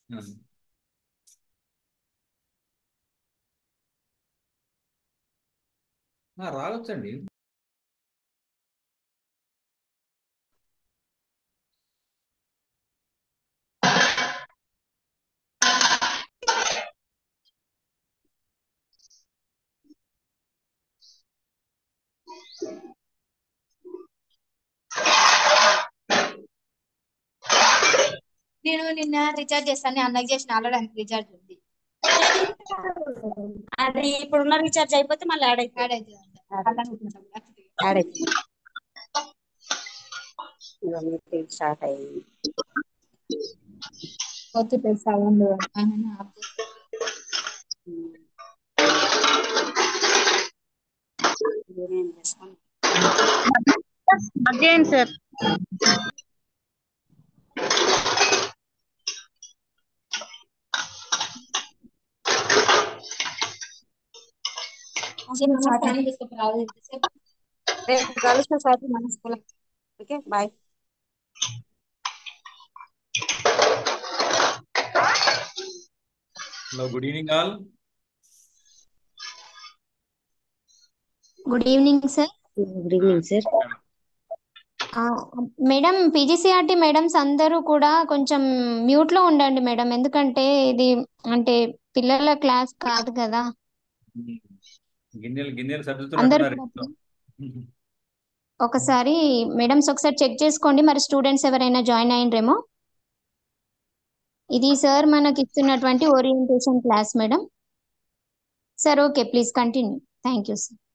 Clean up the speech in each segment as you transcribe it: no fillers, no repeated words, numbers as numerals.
రావచ్చండి. నేను నిన్న రీఛార్జ్ చేస్తాను, అన్నకి చేసిన ఆల్రెడీ ఆయనకి రీఛార్జ్ ఉంది. అది ఇప్పుడున్న రీఛార్జ్ అయిపోతే మళ్ళీ యాడ్ అవుతుంది. స్టార్ట్ అయ్యింది. అగైన్ సార్ రేపు కలుస్తా సార్ మన school. Okay bye. Hello, good evening all. Good evening sir. Good evening sir. Madam, PGCRT madams అందరూ కూడా కొంచెం మ్యూట్ లో ఉండండి మేడం, ఎందుకంటే ఇది అంటే పిల్లల క్లాస్ కాదు కదా. గిన్నెలు అందరూ సర్దుతున్నట్టున్నారు. ఒకసారి మేడమ్స్ ఒకసారి చెక్ చేసుకోండి, మరి స్టూడెంట్స్ ఎవరైనా జాయిన్ అయ్యిండ్రేమో. ఇది సార్ మనకి ఇస్తున్నటువంటి orientation class madam. Sir okay, please continue. Thank you sir.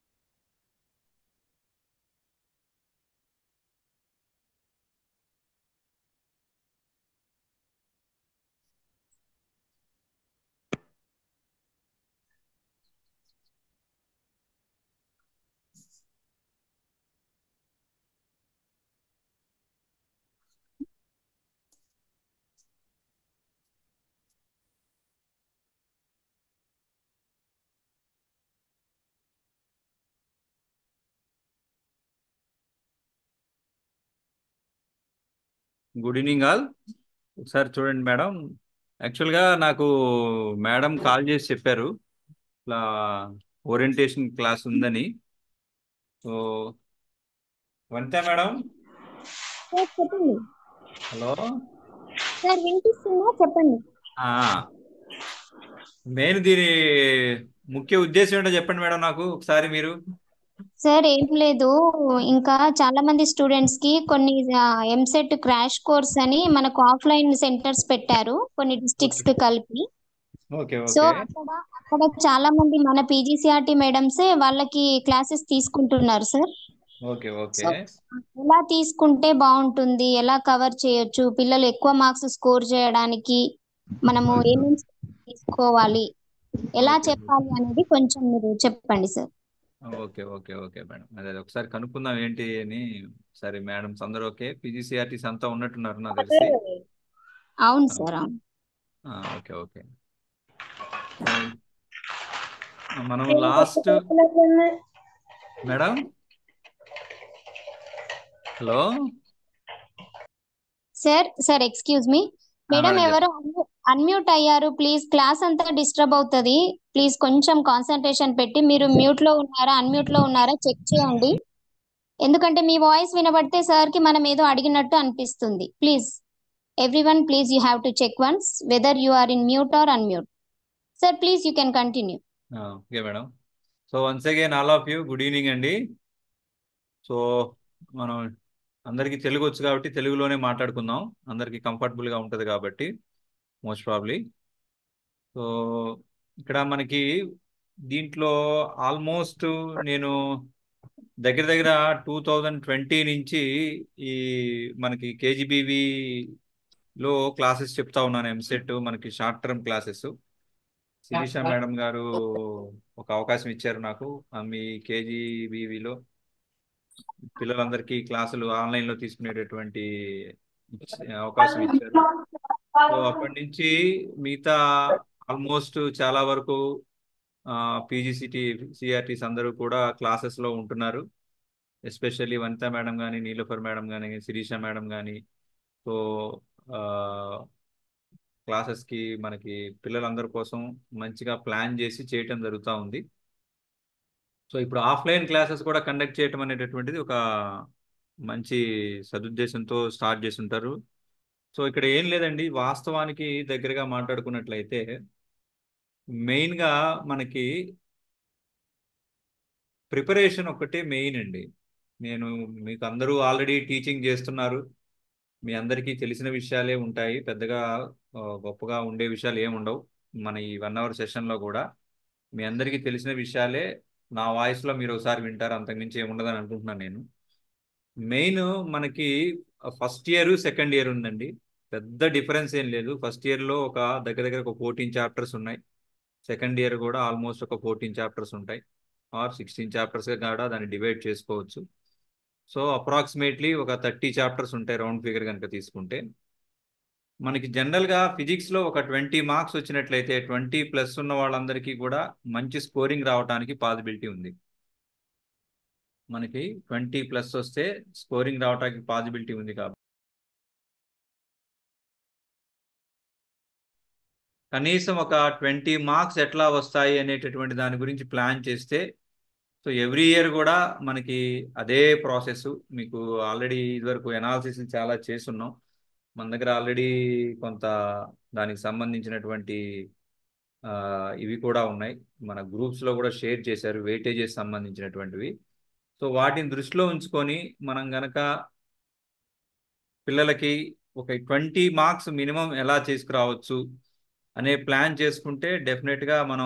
Good evening all. ఒకసారి చూడండి మేడం, యాక్చువల్గా నాకు మేడం కాల్ చేసి చెప్పారు ఇట్లా ఓరియంటేషన్ క్లాస్ ఉందని. సో వంతే మేడం. చెప్పండి. హలో సార్ వినిపిస్తుందా? చెప్పండి. మెయిన్ దీని ముఖ్య ఉద్దేశం ఏంటో చెప్పండి మేడం నాకు ఒకసారి మీరు. సార్ ఏం లేదు, ఇంకా చాలా మంది స్టూడెంట్స్ కి కొన్ని ఎంసెట్ క్రాష్ కోర్స్ అని మనకు ఆఫ్లైన్ సెంటర్స్ పెట్టారు కొన్ని డిస్ట్రిక్ట్స్ కి కలిపి. ఓకే సో ఓకే అక్కడ చాలా మంది మన పీజీసీఆర్టీ మేడమ్సే వాళ్ళకి క్లాసెస్ తీసుకుంటున్నారు సార్. ఓకే ఓకే సో ఎలా తీసుకుంటే బాగుంటుంది, ఎలా కవర్ చేయొచ్చు, పిల్లలు ఎక్కువ మార్క్స్ స్కోర్ చేయడానికి మనము ఏమేమి తీసుకోవాలి, ఎలా ఓకే చెప్పాలి అనేది కొంచెం మీరు చెప్పండి sir. Okay okay okay madam, అదే ఒకసారి కనుక్కుందాం ఏంటి అని. సరే మేడం, అందరూ ఓకే, పీజీసీఆర్టీస్ అంతా ఉన్నట్టున్నారు నాకు తెలిసి. అవును సార్, అవును. Okay okay. మనం last madam. Hello sir excuse me madam, madam ఎవరు అన్మ్యూట్ అయ్యారు ప్లీజ్, క్లాస్ అంతా డిస్టర్బ్ అవుతుంది. ప్లీజ్ కొంచెం కాన్సన్ట్రేషన్ పెట్టి మీరు మ్యూట్ లో ఉన్నారా అన్మ్యూట్ లో ఉన్నారా చెక్ చేయండి, ఎందుకంటే మీ వాయిస్ వినబడితే సార్ కి మనం ఏదో అడిగినట్టు అనిపిస్తుంది. Please everyone, please you have to check once whether you are in mute or unmute. Sir please you can continue. Okay madam. So once again all of you good evening అండి. So మనం అందరికీ తెలుగు వచ్చు కాబట్టి తెలుగులోనే మాట్లాడుకుందాం, అందరికీ కంఫర్టబుల్గా ఉంటుంది కాబట్టి మోస్ట్ ప్రాబ్లీ. సో ఇక్కడ మనకి దీంట్లో ఆల్మోస్ట్ నేను దగ్గర దగ్గర 2020 నుంచి ఈ మనకి కేజీబీవీలో క్లాసెస్ చెప్తా ఉన్నాను. ఎంసెట్ మనకి short term classes. Shirisha madam గారు ఒక అవకాశం ఇచ్చారు నాకు, మీ కేజీబీవీలో పిల్లలందరికీ క్లాసులు ఆన్లైన్లో తీసుకునేటటువంటి అవకాశం ఇచ్చారు. సో అప్పటి నుంచి మిగతా ఆల్మోస్ట్ చాలా వరకు సిఆర్టీస్ అందరూ కూడా క్లాసెస్లో ఉంటున్నారు. ఎస్పెషల్లీ వనితా మేడం కానీ, నీలోఫర్ మేడం కానీ, శిరీష మేడం కానీ. సో క్లాసెస్కి మనకి పిల్లలందరి కోసం మంచిగా ప్లాన్ చేసి చేయటం జరుగుతూ ఉంది. సో ఇప్పుడు ఆఫ్లైన్ క్లాసెస్ కూడా కండక్ట్ చేయటం అనేటటువంటిది ఒక మంచి సదుద్దేశంతో స్టార్ట్ చేసి ఉంటారు. సో ఇక్కడ ఏం లేదండి, వాస్తవానికి దగ్గరగా మాట్లాడుకున్నట్లయితే మెయిన్గా మనకి ప్రిపరేషన్ ఒకటే మెయిన్ అండి. నేను మీకు అందరూ ఆల్రెడీ టీచింగ్ చేస్తున్నారు, మీ అందరికీ తెలిసిన విషయాలే ఉంటాయి, పెద్దగా గొప్పగా ఉండే విషయాలు ఏమి ఉండవు. మన ఈ 1 అవర్ సెషన్లో కూడా మీ అందరికీ తెలిసిన విషయాలే నా వాయిస్లో మీరు ఒకసారి వింటారు, అంతకుమించి ఏముండదని అనుకుంటున్నాను నేను. మెయిన్ మనకి ఫస్ట్ ఇయర్ సెకండ్ ఇయర్ ఉందండి, పెద్ద డిఫరెన్స్ ఏం లేదు. ఫస్ట్ ఇయర్లో ఒక దగ్గర దగ్గర ఒక 14 చాప్టర్స్ ఉన్నాయి, సెకండ్ ఇయర్ కూడా ఆల్మోస్ట్ ఒక 14 చాప్టర్స్ ఉంటాయి, ఆర్ 16 చాప్టర్స్గా కూడా దాన్ని డివైడ్ చేసుకోవచ్చు. సో అప్రాక్సిమేట్లీ ఒక 30 చాప్టర్స్ ఉంటాయి రౌండ్ ఫిగర్ కనుక తీసుకుంటే. మనకి జనరల్గా ఫిజిక్స్లో ఒక 20 మార్క్స్ వచ్చినట్లయితే 20+ ఉన్న వాళ్ళందరికీ కూడా మంచి స్కోరింగ్ రావడానికి పాసిబిలిటీ ఉంది. మనకి 20+ వస్తే స్కోరింగ్ రావడానికి పాసిబిలిటీ ఉంది కాబట్టి కనీసం ఒక 20 మార్క్స్ ఎట్లా వస్తాయి అనేటటువంటి దాని గురించి ప్లాన్ చేస్తే, సో ఎవ్రీ ఇయర్ కూడా మనకి అదే ప్రాసెస్. మీకు ఆల్రెడీ ఇదివరకు ఎనాలిసిస్ చాలా చేస్తున్నాం, మన దగ్గర ఆల్రెడీ కొంత దానికి సంబంధించినటువంటి ఇవి కూడా ఉన్నాయి, మన గ్రూప్స్లో కూడా షేర్ చేశారు వెయిటేజెస్ సంబంధించినటువంటివి. సో వాటిని దృష్టిలో ఉంచుకొని మనం గనక పిల్లలకి ఒక 20 మార్క్స్ మినిమం ఎలా చేసుకురావచ్చు అనే ప్లాన్ చేసుకుంటే డెఫినెట్గా మనం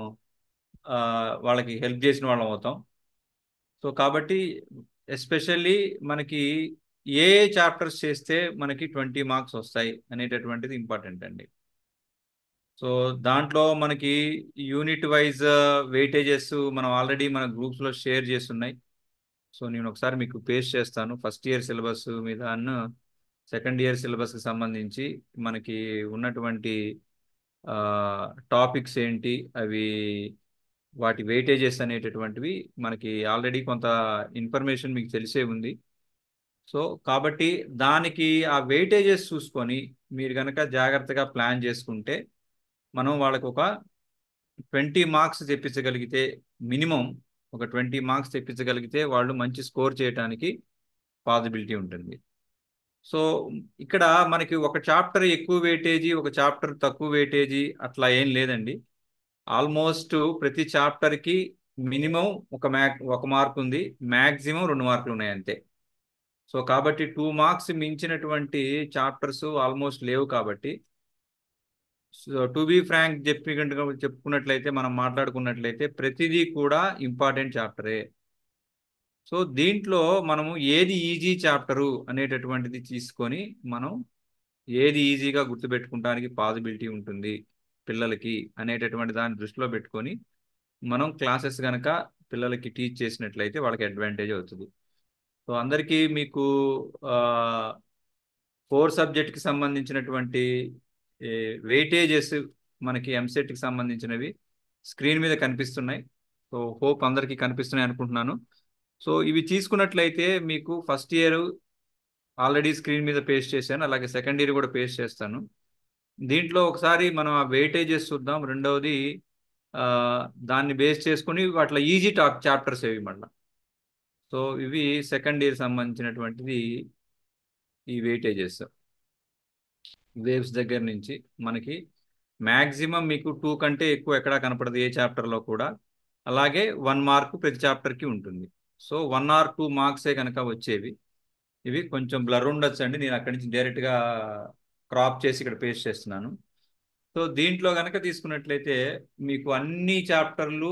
వాళ్ళకి హెల్ప్ చేసిన వాళ్ళం అవుతాం. సో కాబట్టి ఎస్పెషల్లీ మనకి ఏ చాప్టర్స్ చేస్తే మనకి 20 మార్క్స్ వస్తాయి అనేటటువంటిది ఇంపార్టెంట్ అండి. సో దాంట్లో మనకి యూనిట్ వైజ్ వెయిటేజెస్ మనం ఆల్రెడీ మన గ్రూప్స్లో షేర్ చేస్తున్నాయి. సో నేను ఒకసారి మీకు పేస్ట్ చేస్తాను ఫస్ట్ ఇయర్ సిలబస్ మీద అన్న సెకండ్ ఇయర్ సిలబస్కి సంబంధించి మనకి ఉన్నటువంటి టాపిక్స్ ఏంటి, అవి వాటి వెయిటేజెస్ అనేటటువంటివి మనకి ఆల్రెడీ కొంత ఇన్ఫర్మేషన్ మీకు తెలిసే ఉంది. సో కాబట్టి దానికి ఆ వెయిటేజెస్ చూసుకొని మీరు కనుక జాగ్రత్తగా ప్లాన్ చేసుకుంటే మనం వాళ్ళకు ఒక 20 మార్క్స్ తెప్పించగలిగితే, మినిమం ఒక 20 మార్క్స్ తెప్పించగలిగితే వాళ్ళు మంచి స్కోర్ చేయడానికి పాసిబిలిటీ ఉంటుంది. సో ఇక్కడ మనకి ఒక చాప్టర్ ఎక్కువ వెయిటేజీ, ఒక చాప్టర్ తక్కువ వెయిటేజీ అట్లా ఏం లేదండి. ఆల్మోస్ట్ ప్రతి చాప్టర్కి మినిమం ఒక మార్క్ ఉంది, మ్యాక్సిమం 2 మార్కులు ఉన్నాయి అంతే. సో కాబట్టి 2 మార్క్స్ మించినటువంటి చాప్టర్స్ ఆల్మోస్ట్ లేవు. కాబట్టి సో టు బీ ఫ్రాంక్ చెప్పుకున్నట్లయితే, మనం మాట్లాడుకున్నట్లయితే ప్రతిదీ కూడా ఇంపార్టెంట్ చాప్టరే. సో దీంట్లో మనము ఏది ఈజీ చాప్టరు అనేటటువంటిది తీసుకొని మనం ఏది ఈజీగా గుర్తుపెట్టుకోవడానికి పాసిబిలిటీ ఉంటుంది పిల్లలకి అనేటటువంటి దాన్ని దృష్టిలో పెట్టుకొని మనం క్లాసెస్ కనుక పిల్లలకి టీచ్ చేసినట్లయితే వాళ్ళకి అడ్వాంటేజ్ అవుతుంది. సో అందరికీ మీకు 4 సబ్జెక్ట్కి సంబంధించినటువంటి వెయిటేజెస్ మనకి ఎంసెట్కి సంబంధించినవి స్క్రీన్ మీద కనిపిస్తున్నాయి. సో హోప్ అందరికీ కనిపిస్తున్నాయి అనుకుంటున్నాను. సో ఇవి తీసుకున్నట్లయితే మీకు ఫస్ట్ ఇయర్ ఆల్రెడీ స్క్రీన్ మీద పేస్ట్ చేశాను, అలాగే సెకండ్ ఇయర్ కూడా పేస్ట్ చేస్తాను. దీంట్లో ఒకసారి మనం ఆ వెయిటేజెస్ చూద్దాం. రెండవది దాన్ని బేస్ చేసుకుని వాటిలో ఈజీ చాప్టర్స్ ఏవి మళ్ళీ. సో ఇవి సెకండ్ ఇయర్ సంబంధించినటువంటిది. ఈ వెయిటేజెస్ వేవ్స్ దగ్గర నుంచి మనకి మ్యాక్సిమం మీకు 2 కంటే ఎక్కువ ఎక్కడా కనపడదు ఏ చాప్టర్లో కూడా. అలాగే 1 మార్క్ ప్రతి చాప్టర్కి ఉంటుంది. సో 1 or 2 మార్క్సే కనుక వచ్చేవి. ఇవి కొంచెం బ్లర్ ఉండొచ్చు అండి, నేను అక్కడి నుంచి డైరెక్ట్గా క్రాప్ చేసి ఇక్కడ పేస్ట్ చేస్తున్నాను. సో దీంట్లో కనుక తీసుకున్నట్లయితే మీకు అన్ని చాప్టర్లు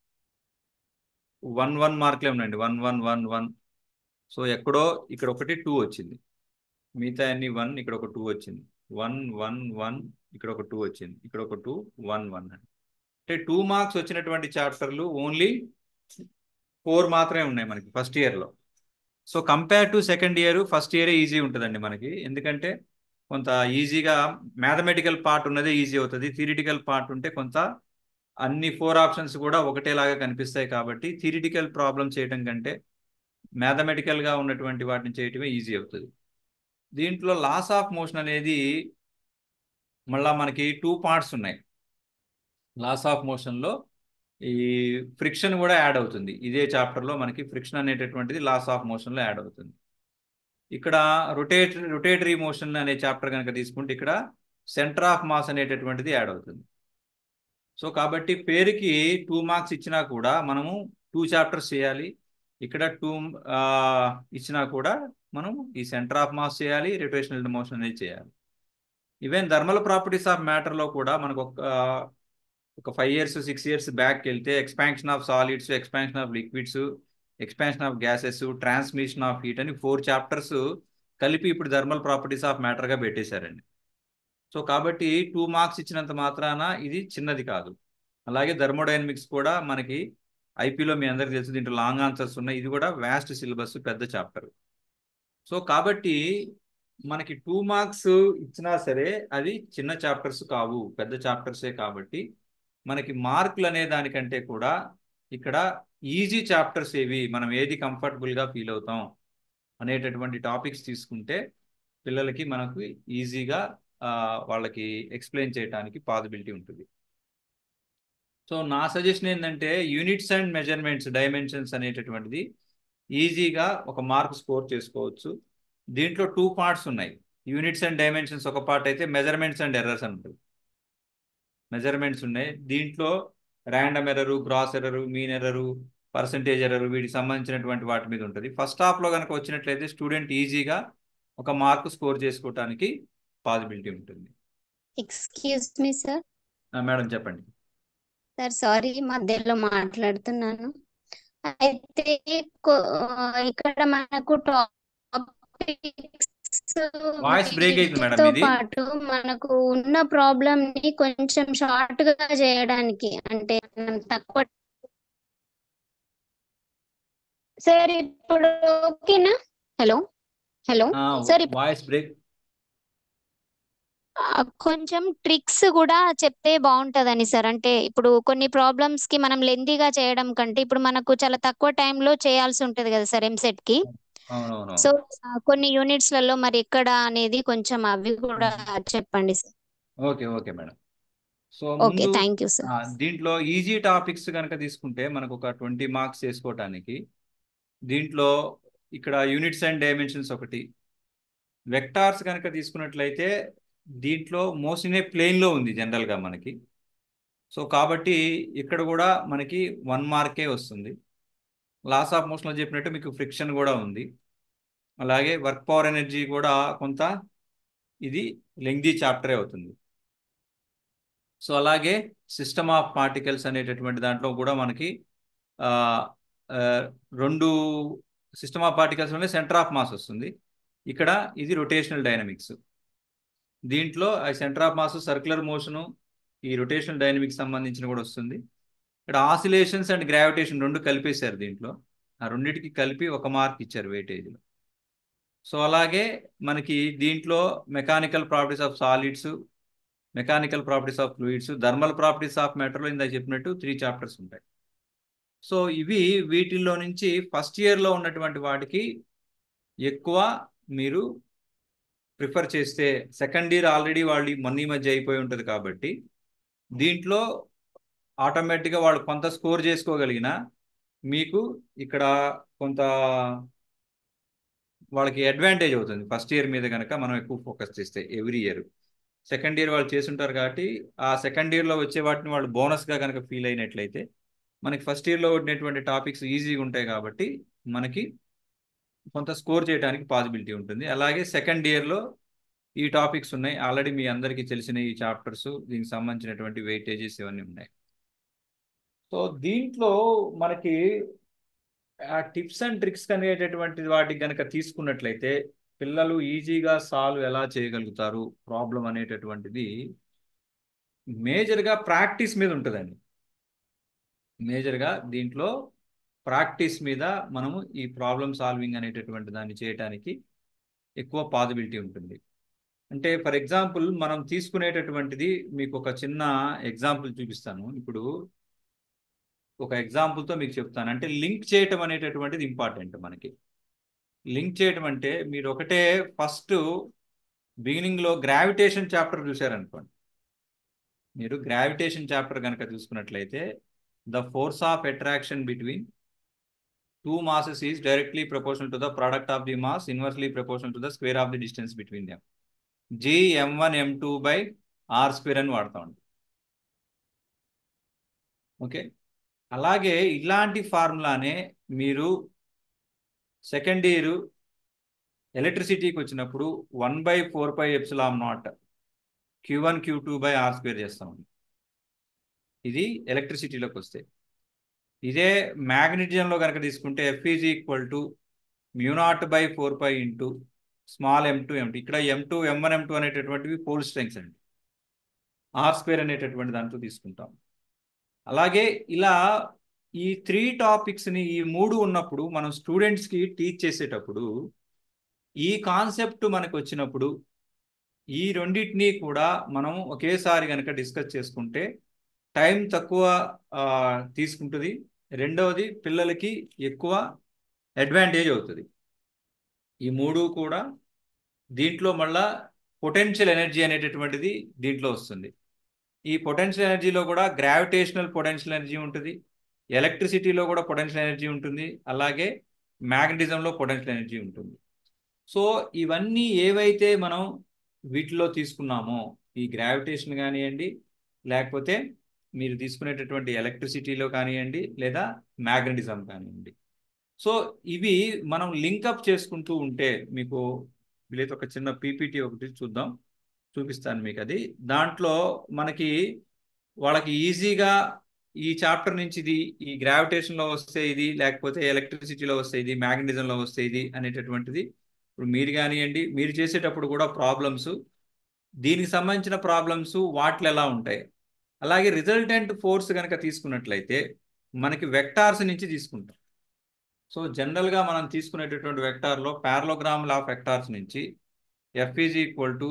1 మార్కులే ఉన్నాయండి, 1 1 1 1. సో ఎక్కడో ఇక్కడ ఒకటి 2 వచ్చింది, మిగతా అన్ని 1, ఇక్కడ ఒక 2 వచ్చింది, 1 1 1, ఇక్కడ ఒక 2 వచ్చింది, ఇక్కడ ఒక 2 1 1 అంటే 2 మార్క్స్ వచ్చినటువంటి చాప్టర్లు ఓన్లీ 4 మాత్రమే ఉన్నాయి మనకి ఫస్ట్ ఇయర్లో. So compare to second year, first ఇయరే ఈజీ ఉంటుందండి మనకి. ఎందుకంటే కొంత ఈజీగా మ్యాథమెటికల్ పార్ట్ ఉన్నదే ఈజీ అవుతుంది, థియరిటికల్ పార్ట్ ఉంటే కొంత అన్ని 4 ఆప్షన్స్ కూడా ఒకటేలాగా కనిపిస్తాయి. కాబట్టి థియరిటికల్ ప్రాబ్లం చేయడం కంటే మ్యాథమెటికల్గా ఉన్నటువంటి వాటిని చేయటమే ఈజీ అవుతుంది. దీంట్లో లాస్ ఆఫ్ మోషన్ అనేది మళ్ళీ మనకి 2 పార్ట్స్ ఉన్నాయి. లాస్ ఆఫ్ మోషన్లో ఈ ఫ్రిక్షన్ కూడా యాడ్ అవుతుంది. ఇదే చాప్టర్లో మనకి ఫ్రిక్షన్ అనేటటువంటిది లాస్ ఆఫ్ మోషన్లో యాడ్ అవుతుంది. ఇక్కడ రొటేటరీ మోషన్ అనే చాప్టర్ కనుక తీసుకుంటే ఇక్కడ సెంటర్ ఆఫ్ మాస్ అనేటటువంటిది యాడ్ అవుతుంది. సో కాబట్టి పేరుకి 2 మార్క్స్ ఇచ్చినా కూడా మనము 2 చాప్టర్స్ చేయాలి. ఇక్కడ 2 ఇచ్చినా కూడా మనం ఈ సెంటర్ ఆఫ్ మాస్ చేయాలి, రొటేషనల్ మోషన్ అనేది చేయాలి. ఈవెన్ థర్మల్ ప్రాపర్టీస్ ఆఫ్ మ్యాటర్లో కూడా మనకు ఒక 5 years 6 years బ్యాక్ వెళ్తే expansion of solids, expansion of liquids, expansion of gases, transmission of heat అని 4 చాప్టర్స్ కలిపి ఇప్పుడు థర్మల్ ప్రాపర్టీస్ ఆఫ్ మ్యాటర్గా పెట్టేశారండి. సో కాబట్టి 2 మార్క్స్ ఇచ్చినంత మాత్రాన ఇది చిన్నది కాదు. అలాగే థర్మోడైనమిక్స్ కూడా మనకి ఐపీలో మీ అందరికీ తెలుసు, దీంట్లో లాంగ్ ఆన్సర్స్ ఉన్నాయి. ఇది కూడా వ్యాస్ట్ సిలబస్, పెద్ద చాప్టర్. సో కాబట్టి మనకి 2 మార్క్స్ ఇచ్చినా సరే అది చిన్న చాప్టర్స్ కావు, పెద్ద చాప్టర్సే. కాబట్టి మనకి మార్కులు అనే దానికంటే కూడా ఇక్కడ ఈజీ చాప్టర్స్ ఏవి, మనం ఏది కంఫర్టబుల్గా ఫీల్ అవుతాం అనేటటువంటి టాపిక్స్ తీసుకుంటే పిల్లలకి మనకు ఈజీగా వాళ్ళకి ఎక్స్ప్లెయిన్ చేయడానికి పాసిబిలిటీ ఉంటుంది. సో నా సజెషన్ ఏంటంటే యూనిట్స్ అండ్ మెజర్మెంట్స్, డైమెన్షన్స్ అనేటటువంటిది ఈజీగా ఒక మార్క్ స్కోర్ చేసుకోవచ్చు. దీంట్లో 2 పార్ట్స్ ఉన్నాయి. యూనిట్స్ అండ్ డైమెన్షన్స్ ఒక పార్ట్ అయితే మెజర్మెంట్స్ అండ్ ఎర్రర్స్ అని ఉంటుంది. మెజర్మెంట్స్ ఉన్నాయి. దీంట్లో random error, gross error, mean error, percentage error, వీటికి సంబంధించినటువంటి వాటి మీద ఉంటుంది. ఫస్ట్ హాఫ్లో కనుక వచ్చినట్లయితే స్టూడెంట్ ఈజీగా ఒక మార్క్ స్కోర్ చేసుకోవడానికి పాసిబిలిటీ ఉంటుంది. Excuse me sir. మేడం చెప్పండి. సార్ సారీ, మధ్యలో మాట్లాడుతున్నాను. అయితే ఇక్కడ మనకు టాపిక్స్ వాయిస్ బ్రేక్ అవుతుంది మేడం తో ఇది. పాటు మనకు ఉన్న ప్రాబ్లమ్ ని కొంచెం షార్ట్ గా చేయడానికి, అంటే మనం తక్కువ. సార్ ఇప్పుడు ఓకేనా? Hello hello sir, voice break. కొంచెం ట్రిక్స్ కూడా చెప్తే బాగుంటదని సార్. అంటే ఇప్పుడు కొన్ని ప్రాబ్లమ్స్ కి మనం లెందీగా చేయడం కంటే ఇప్పుడు మనకు చాలా తక్కువ టైంలో చేయాల్సి ఉంటది కదా సార్ ఎంసెట్ కి. అవునవును. సో కొన్ని యూనిట్స్ లలో మరి ఎక్కడ అనేది కొంచెం అవి కూడా చెప్పండి sir. Okay okay madam. So okay, ముందు థ్యాంక్ యూ సార్. దీంట్లో ఈజీ టాపిక్స్ కనుక తీసుకుంటే మనకు ఒక 20 మార్క్స్ చేసుకోవటానికి, దీంట్లో ఇక్కడ యూనిట్స్ అండ్ డైమెన్షన్స్ ఒకటి, వెక్టార్స్ కనుక తీసుకున్నట్లయితే దీంట్లో మోషన్ ప్లేన్లో ఉంది జనరల్గా మనకి. సో కాబట్టి ఇక్కడ కూడా మనకి 1 మార్కే వస్తుంది. లాస్ ఆఫ్ మోషన్లో చెప్పినట్టు మీకు ఫ్రిక్షన్ కూడా ఉంది. అలాగే వర్క్ పవర్ ఎనర్జీ కూడా కొంత ఇది లెంగ్దీ చాప్టరే అవుతుంది. సో అలాగే సిస్టమ్ ఆఫ్ పార్టికల్స్ అనేటటువంటి దాంట్లో కూడా మనకి 2 సిస్టమ్ ఆఫ్ పార్టికల్స్లోనే సెంటర్ ఆఫ్ మాస్ వస్తుంది. ఇక్కడ ఇది రొటేషనల్ డైనమిక్స్. దీంట్లో centre of mass, circular motion, ఈ రొటేషనల్ డైనమిక్స్ సంబంధించిన కూడా వస్తుంది. ఇక్కడ ఆసిలేషన్స్ అండ్ గ్రావిటేషన్ 2 కలిపేశారు దీంట్లో. ఆ రెండింటికి కలిపి 1 మార్క్ ఇచ్చారు వెయిటేజ్లో. సో అలాగే మనకి దీంట్లో mechanical properties of solids, mechanical properties of fluids, thermal properties of మ్యాటర్లో ఇందాక చెప్పినట్టు 3 చాప్టర్స్ ఉంటాయి. సో ఇవి వీటిల్లో నుంచి ఫస్ట్ ఇయర్లో ఉన్నటువంటి వాటికి ఎక్కువ మీరు ప్రిఫర్ చేస్తే, సెకండ్ ఇయర్ ఆల్రెడీ వాళ్ళు మొన్న ఈ మధ్య అయిపోయి ఉంటుంది కాబట్టి దీంట్లో ఆటోమేటిక్గా వాళ్ళు కొంత స్కోర్ చేసుకోగలిగిన మీకు ఇక్కడ కొంత వాళ్ళకి అడ్వాంటేజ్ అవుతుంది ఫస్ట్ ఇయర్ మీద కనుక మనం ఎక్కువ ఫోకస్ చేస్తే. ఎవ్రీ ఇయర్ సెకండ్ ఇయర్ వాళ్ళు చేస్తుంటారు కాబట్టి ఆ సెకండ్ ఇయర్లో వచ్చే వాటిని వాళ్ళు బోనస్గా కనుక ఫీల్ అయినట్లయితే మనకి ఫస్ట్ ఇయర్లో ఉన్నటువంటి టాపిక్స్ ఈజీగా ఉంటాయి కాబట్టి మనకి కొంత స్కోర్ చేయడానికి పాసిబిలిటీ ఉంటుంది. అలాగే సెకండ్ ఇయర్లో ఈ టాపిక్స్ ఉన్నాయి, ఆల్రెడీ మీ అందరికీ తెలిసిన ఈ చాప్టర్స్, దీనికి సంబంధించినటువంటి వెయిటేజెస్ ఇవన్నీ ఉన్నాయి. సో దీంట్లో మనకి టిప్స్ అండ్ ట్రిక్స్ అనేటటువంటి వాటికి కనుక తీసుకున్నట్లయితే పిల్లలు ఈజీగా సాల్వ్ ఎలా చేయగలుగుతారు ప్రాబ్లం అనేటటువంటిది మేజర్గా ప్రాక్టీస్ మీద ఉంటుందండి. మేజర్గా దీంట్లో ప్రాక్టీస్ మీద మనము ఈ ప్రాబ్లం సాల్వింగ్ అనేటటువంటి దాన్ని చేయడానికి ఎక్కువ పాసిబిలిటీ ఉంటుంది. అంటే ఫర్ ఎగ్జాంపుల్ మనం తీసుకునేటటువంటిది మీకు ఒక చిన్న ఎగ్జాంపుల్ చూపిస్తాను. ఇప్పుడు ఒక ఎగ్జాంపుల్తో మీకు చెప్తాను. అంటే లింక్ చేయటం అనేటటువంటిది ఇంపార్టెంట్. మనకి లింక్ చేయటం అంటే మీరు ఒకటే ఫస్ట్ బిగినింగ్లో గ్రావిటేషన్ చాప్టర్ చూశారనుకోండి, మీరు గ్రావిటేషన్ చాప్టర్ కనుక చూసుకున్నట్లయితే the force of attraction between two masses is directly proportional to the product of the mass inversely proportional to the square of the distance between them. G m1 m2 by r square అని వాడతాం. Okay, అలాగే ఇలాంటి ఫార్ములానే మీరు second year ఎలక్ట్రిసిటీకి వచ్చినప్పుడు 1/4πε0 q1 q2 by r square చేస్తామండి. ఇది ఎలక్ట్రిసిటీలోకి వస్తే. ఇదే మ్యాగ్నెటిజంలో కనుక తీసుకుంటే F is equal to μ0/4π into small m2 m2. ఇక్కడ m2 m1 m2 అనేటటువంటివి పోల్ స్ట్రెంగ్స్ అండి. ఆర్ స్క్వేర్ అనేటటువంటి దాంట్లో తీసుకుంటాం. అలాగే ఇలా ఈ 3 టాపిక్స్ని ఈ 3 ఉన్నప్పుడు మనం స్టూడెంట్స్కి టీచ్ చేసేటప్పుడు ఈ కాన్సెప్ట్ మనకు వచ్చినప్పుడు ఈ రెండింటినీ కూడా మనం ఒకేసారి కనుక డిస్కస్ చేసుకుంటే టైం తక్కువ తీసుకుంటుంది. రెండవది పిల్లలకి ఎక్కువ అడ్వాంటేజ్ అవుతుంది. ఈ 3 కూడా దీంట్లో మళ్ళా పొటెన్షియల్ ఎనర్జీ అనేటటువంటిది దీంట్లో వస్తుంది. ఈ పొటెన్షియల్ ఎనర్జీలో కూడా గ్రావిటేషనల్ పొటెన్షియల్ ఎనర్జీ ఉంటుంది, ఎలక్ట్రిసిటీలో కూడా పొటెన్షియల్ ఎనర్జీ ఉంటుంది, అలాగే మ్యాగ్నెటిజంలో పొటెన్షియల్ ఎనర్జీ ఉంటుంది. సో ఇవన్నీ ఏవైతే మనం వీటిలో తీసుకున్నామో ఈ గ్రావిటేషన్ కానివ్వండి, లేకపోతే మీరు తీసుకునేటటువంటి ఎలక్ట్రిసిటీలో కానివ్వండి, లేదా మ్యాగ్నెటిజం కానివ్వండి, సో ఇవి మనం లింకప్ చేసుకుంటూ ఉంటే మీకు వీలైతే ఒక చిన్న పీపీటీ ఒకటి చూపిస్తాను మీకు. అది దాంట్లో మనకి వాళ్ళకి ఈజీగా ఈ చాప్టర్ నుంచి ఇది ఈ గ్రావిటేషన్లో వస్తే ఇది, లేకపోతే ఎలక్ట్రిసిటీలో వస్తే ఇది, మ్యాగ్నెటిజంలో వస్తే ఇది అనేటటువంటిది ఇప్పుడు మీరు కానివ్వండి, మీరు చేసేటప్పుడు కూడా ప్రాబ్లమ్స్, దీనికి సంబంధించిన ప్రాబ్లమ్స్ వాటిలో ఎలా ఉంటాయి. అలాగే రిజల్టెంట్ ఫోర్స్ కనుక తీసుకున్నట్లయితే మనకి వెక్టార్స్ నుంచి తీసుకుంటాం. సో జనరల్గా మనం తీసుకునేటటువంటి వెక్టార్లో పారలోగ్రామ్ లా ఆఫ్ వెక్టార్స్ నుంచి F is equal to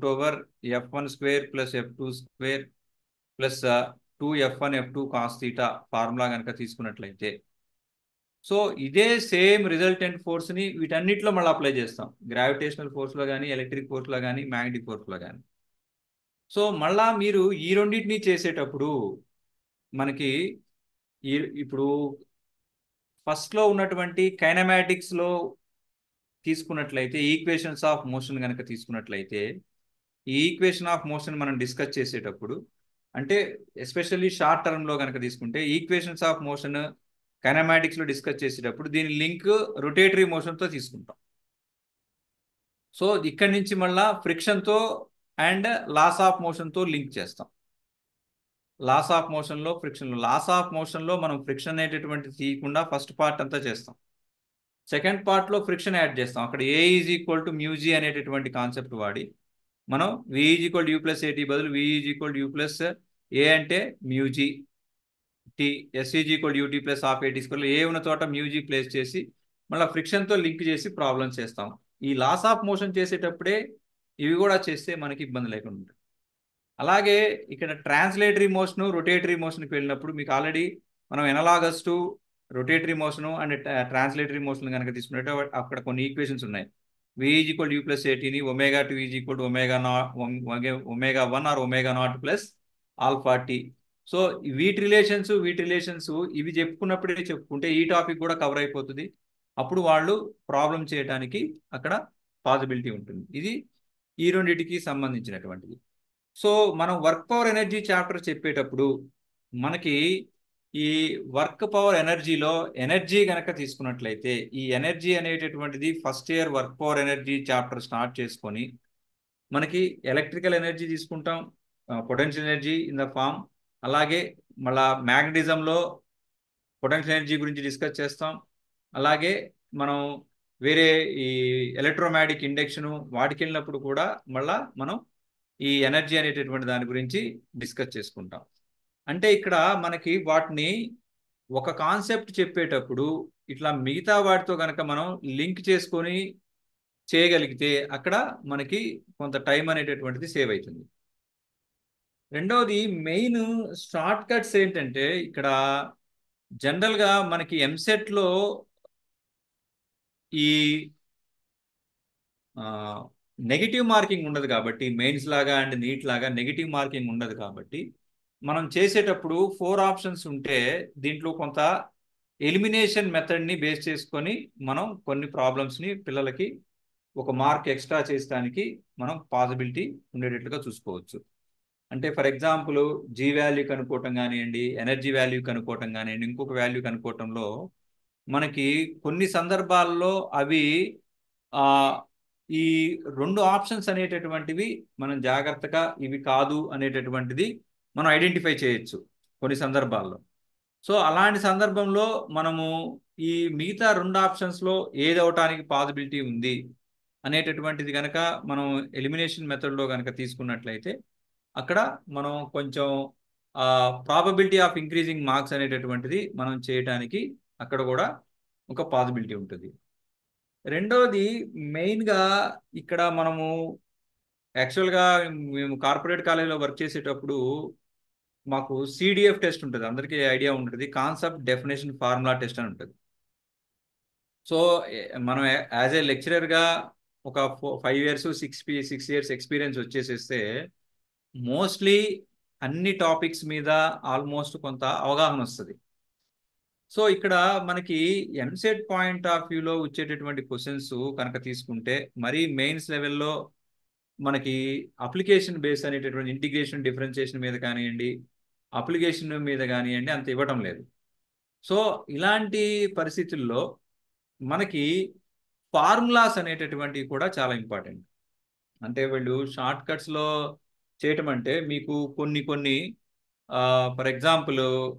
√f1² + f2² + 2f1 f2 cos θ formula కనుక తీసుకున్నట్లయితే సో ఇదే సేమ్ రిజల్టెంట్ ఫోర్స్ని వీటన్నిటిలో మళ్ళీ అప్లై చేస్తాం. గ్రావిటేషనల్ ఫోర్స్లో కానీ, ఎలక్ట్రిక్ ఫోర్స్లో కానీ, మ్యాగ్నెటిక్ ఫోర్స్లో కానీ. సో మళ్ళా మీరు ఈ రెండింటినీ చేసేటప్పుడు మనకి ఇప్పుడు ఫస్ట్లో ఉన్నటువంటి కైనమాటిక్స్లో తీసుకున్నట్లయితే ఈక్వేషన్స్ ఆఫ్ మోషన్ కనుక తీసుకున్నట్లయితే ఈ ఈక్వేషన్ ఆఫ్ మోషన్ మనం డిస్కస్ చేసేటప్పుడు అంటే ఎస్పెషల్లీ షార్ట్ టర్మ్లో కనుక తీసుకుంటే ఈక్వేషన్స్ ఆఫ్ మోషన్ కైనమాటిక్స్లో డిస్కస్ చేసేటప్పుడు దీని లింక్ రొటేటరీ మోషన్తో తీసుకుంటాం. సో ఇక్కడి నుంచి మళ్ళా ఫ్రిక్షన్తో అండ్ లాస్ ఆఫ్ మోషన్తో లింక్ చేస్తాం. లాస్ ఆఫ్ మోషన్లో ఫ్రిక్షన్లో, లాస్ ఆఫ్ మోషన్లో మనం ఫ్రిక్షన్ అనేటటువంటి తీయకుండా ఫస్ట్ పార్ట్ అంతా చేస్తాం. సెకండ్ పార్ట్లో ఫ్రిక్షన్ యాడ్ చేస్తాం. అక్కడ A is equal to μg అనేటటువంటి కాన్సెప్ట్ వాడి మనం V is equal to U + AT బదులు V is equal to U + A అంటే μg T, S is equal to UT + ½ AT². A ఉన్న చోట μg ప్లేస్ చేసి మళ్ళీ ఫ్రిక్షన్తో లింక్ చేసి ప్రాబ్లమ్స్ చేస్తాం. ఈ లాస్ ఆఫ్ మోషన్ చేసేటప్పుడే ఇవి కూడా చేస్తే మనకి ఇబ్బంది లేకుండా ఉంటుంది. అలాగే ఇక్కడ ట్రాన్స్లేటరీ మోషన్, రొటేటరీ మోషన్కి వెళ్ళినప్పుడు మీకు ఆల్రెడీ మనం analogous to rotatory motion and translatory motion కనుక తీసుకున్నట్టు అక్కడ కొన్ని ఈక్వేషన్స్ ఉన్నాయి. V is equal to U + ATని ω2 is equal to ω1 or ω0 + α t. So వీటి రిలేషన్స్ ఇవి చెప్పుకున్నప్పుడే చెప్పుకుంటే ఈ టాపిక్ కూడా కవర్ అయిపోతుంది. అప్పుడు వాళ్ళు ప్రాబ్లం చేయడానికి అక్కడ పాసిబిలిటీ ఉంటుంది. ఇది ఈ రెండింటికి సంబంధించినటువంటిది. సో మనం వర్క్ పవర్ ఎనర్జీ చాప్టర్ చెప్పేటప్పుడు మనకి ఈ వర్క్ పవర్ ఎనర్జీలో ఎనర్జీ కనుక తీసుకున్నట్లయితే ఈ ఎనర్జీ అనేటటువంటిది first year work power energy chapter start చేసుకొని మనకి ఎలక్ట్రికల్ ఎనర్జీ తీసుకుంటాం, potential energy in the form, అలాగే మళ్ళా మ్యాగ్నెటిజంలో పొటెన్షియల్ ఎనర్జీ గురించి డిస్కస్ చేస్తాం. అలాగే మనం వేరే ఈ ఎలక్ట్రోమాగ్నెటిక్ ఇండక్షన్ వాటికి వెళ్ళినప్పుడు కూడా మళ్ళా మనం ఈ ఎనర్జీ అనేటటువంటి దాని గురించి డిస్కస్ చేసుకుంటాం. అంటే ఇక్కడ మనకి వాటిని ఒక కాన్సెప్ట్ చెప్పేటప్పుడు ఇట్లా మిగతా వాటితో కనుక మనం లింక్ చేసుకొని చేయగలిగితే అక్కడ మనకి కొంత టైం అనేటటువంటిది సేవ్ అవుతుంది. రెండవది మెయిన్ షార్ట్ కట్స్ ఏంటంటే ఇక్కడ జనరల్గా మనకి ఎంసెట్లో ఈ నెగిటివ్ మార్కింగ్ ఉండదు కాబట్టి, మెయిన్స్ లాగా అండ్ నీట్ లాగా నెగిటివ్ మార్కింగ్ ఉండదు కాబట్టి మనం చేసేటప్పుడు 4 ఆప్షన్స్ ఉంటే దీంట్లో కొంత ఎలిమినేషన్ మెథడ్ని బేస్ చేసుకొని మనం కొన్ని ప్రాబ్లమ్స్ని పిల్లలకి ఒక మార్క్ ఎక్స్ట్రా చేసడానికి మనం పాసిబిలిటీ ఉండేటట్లుగా చూసుకోవచ్చు. అంటే ఫర్ ఎగ్జాంపుల్ జీ వాల్యూ కనుక్కోవటం కానివ్వండి, ఎనర్జీ వాల్యూ కనుక్కోవటం కానివ్వండి, ఇంకొక వాల్యూ కనుక్కోవటంలో మనకి కొన్ని సందర్భాల్లో అవి ఆ ఈ 2 ఆప్షన్స్ అనేటటువంటివి మనం జాగ్రత్తగా ఇవి కాదు అనేటటువంటిది మనం ఐడెంటిఫై చేయొచ్చు కొన్ని సందర్భాల్లో. సో అలాంటి సందర్భంలో మనము ఈ మిగతా 2 ఆప్షన్స్లో ఏది అవటానికి పాసిబిలిటీ ఉంది అనేటటువంటిది కనుక మనం ఎలిమినేషన్ మెథడ్లో కనుక తీసుకున్నట్లయితే అక్కడ మనం కొంచెం ప్రాబబిలిటీ ఆఫ్ ఇంక్రీజింగ్ మార్క్స్ అనేటటువంటిది మనం చేయడానికి అక్కడ కూడా ఒక పాసిబిలిటీ ఉంటుంది. రెండోది మెయిన్గా ఇక్కడ మనము యాక్చువల్గా మేము కార్పొరేట్ కాలేజీలో వర్క్ చేసేటప్పుడు మాకు సిడిఎఫ్ టెస్ట్ ఉంటుంది, అందరికీ ఐడియా ఉంటుంది, కాన్సెప్ట్ డెఫినేషన్ ఫార్ములా టెస్ట్ అని ఉంటుంది. సో మనం యాజ్ ఏ లెక్చరర్గా ఒక 5 years 6 years ఎక్స్పీరియన్స్ వచ్చేసేస్తే మోస్ట్లీ అన్ని టాపిక్స్ మీద ఆల్మోస్ట్ కొంత అవగాహన వస్తుంది. సో ఇక్కడ మనకి ఎంసెట్ పాయింట్ ఆఫ్ వ్యూలో వచ్చేటటువంటి క్వశ్చన్స్ కనుక తీసుకుంటే మరీ మెయిన్స్ లెవెల్లో మనకి అప్లికేషన్ బేస్ అనేటటువంటి ఇంటిగ్రేషన్ డిఫరెన్షియేషన్ మీద కానివ్వండి, అప్లికేషన్ మీద కానివ్వండి అంత ఇవ్వటం లేదు. సో ఇలాంటి పరిస్థితుల్లో మనకి ఫార్ములాస్ అనేటటువంటివి కూడా చాలా ఇంపార్టెంట్. అంటే వీళ్ళు షార్ట్ కట్స్లో చేయటం అంటే మీకు కొన్ని for example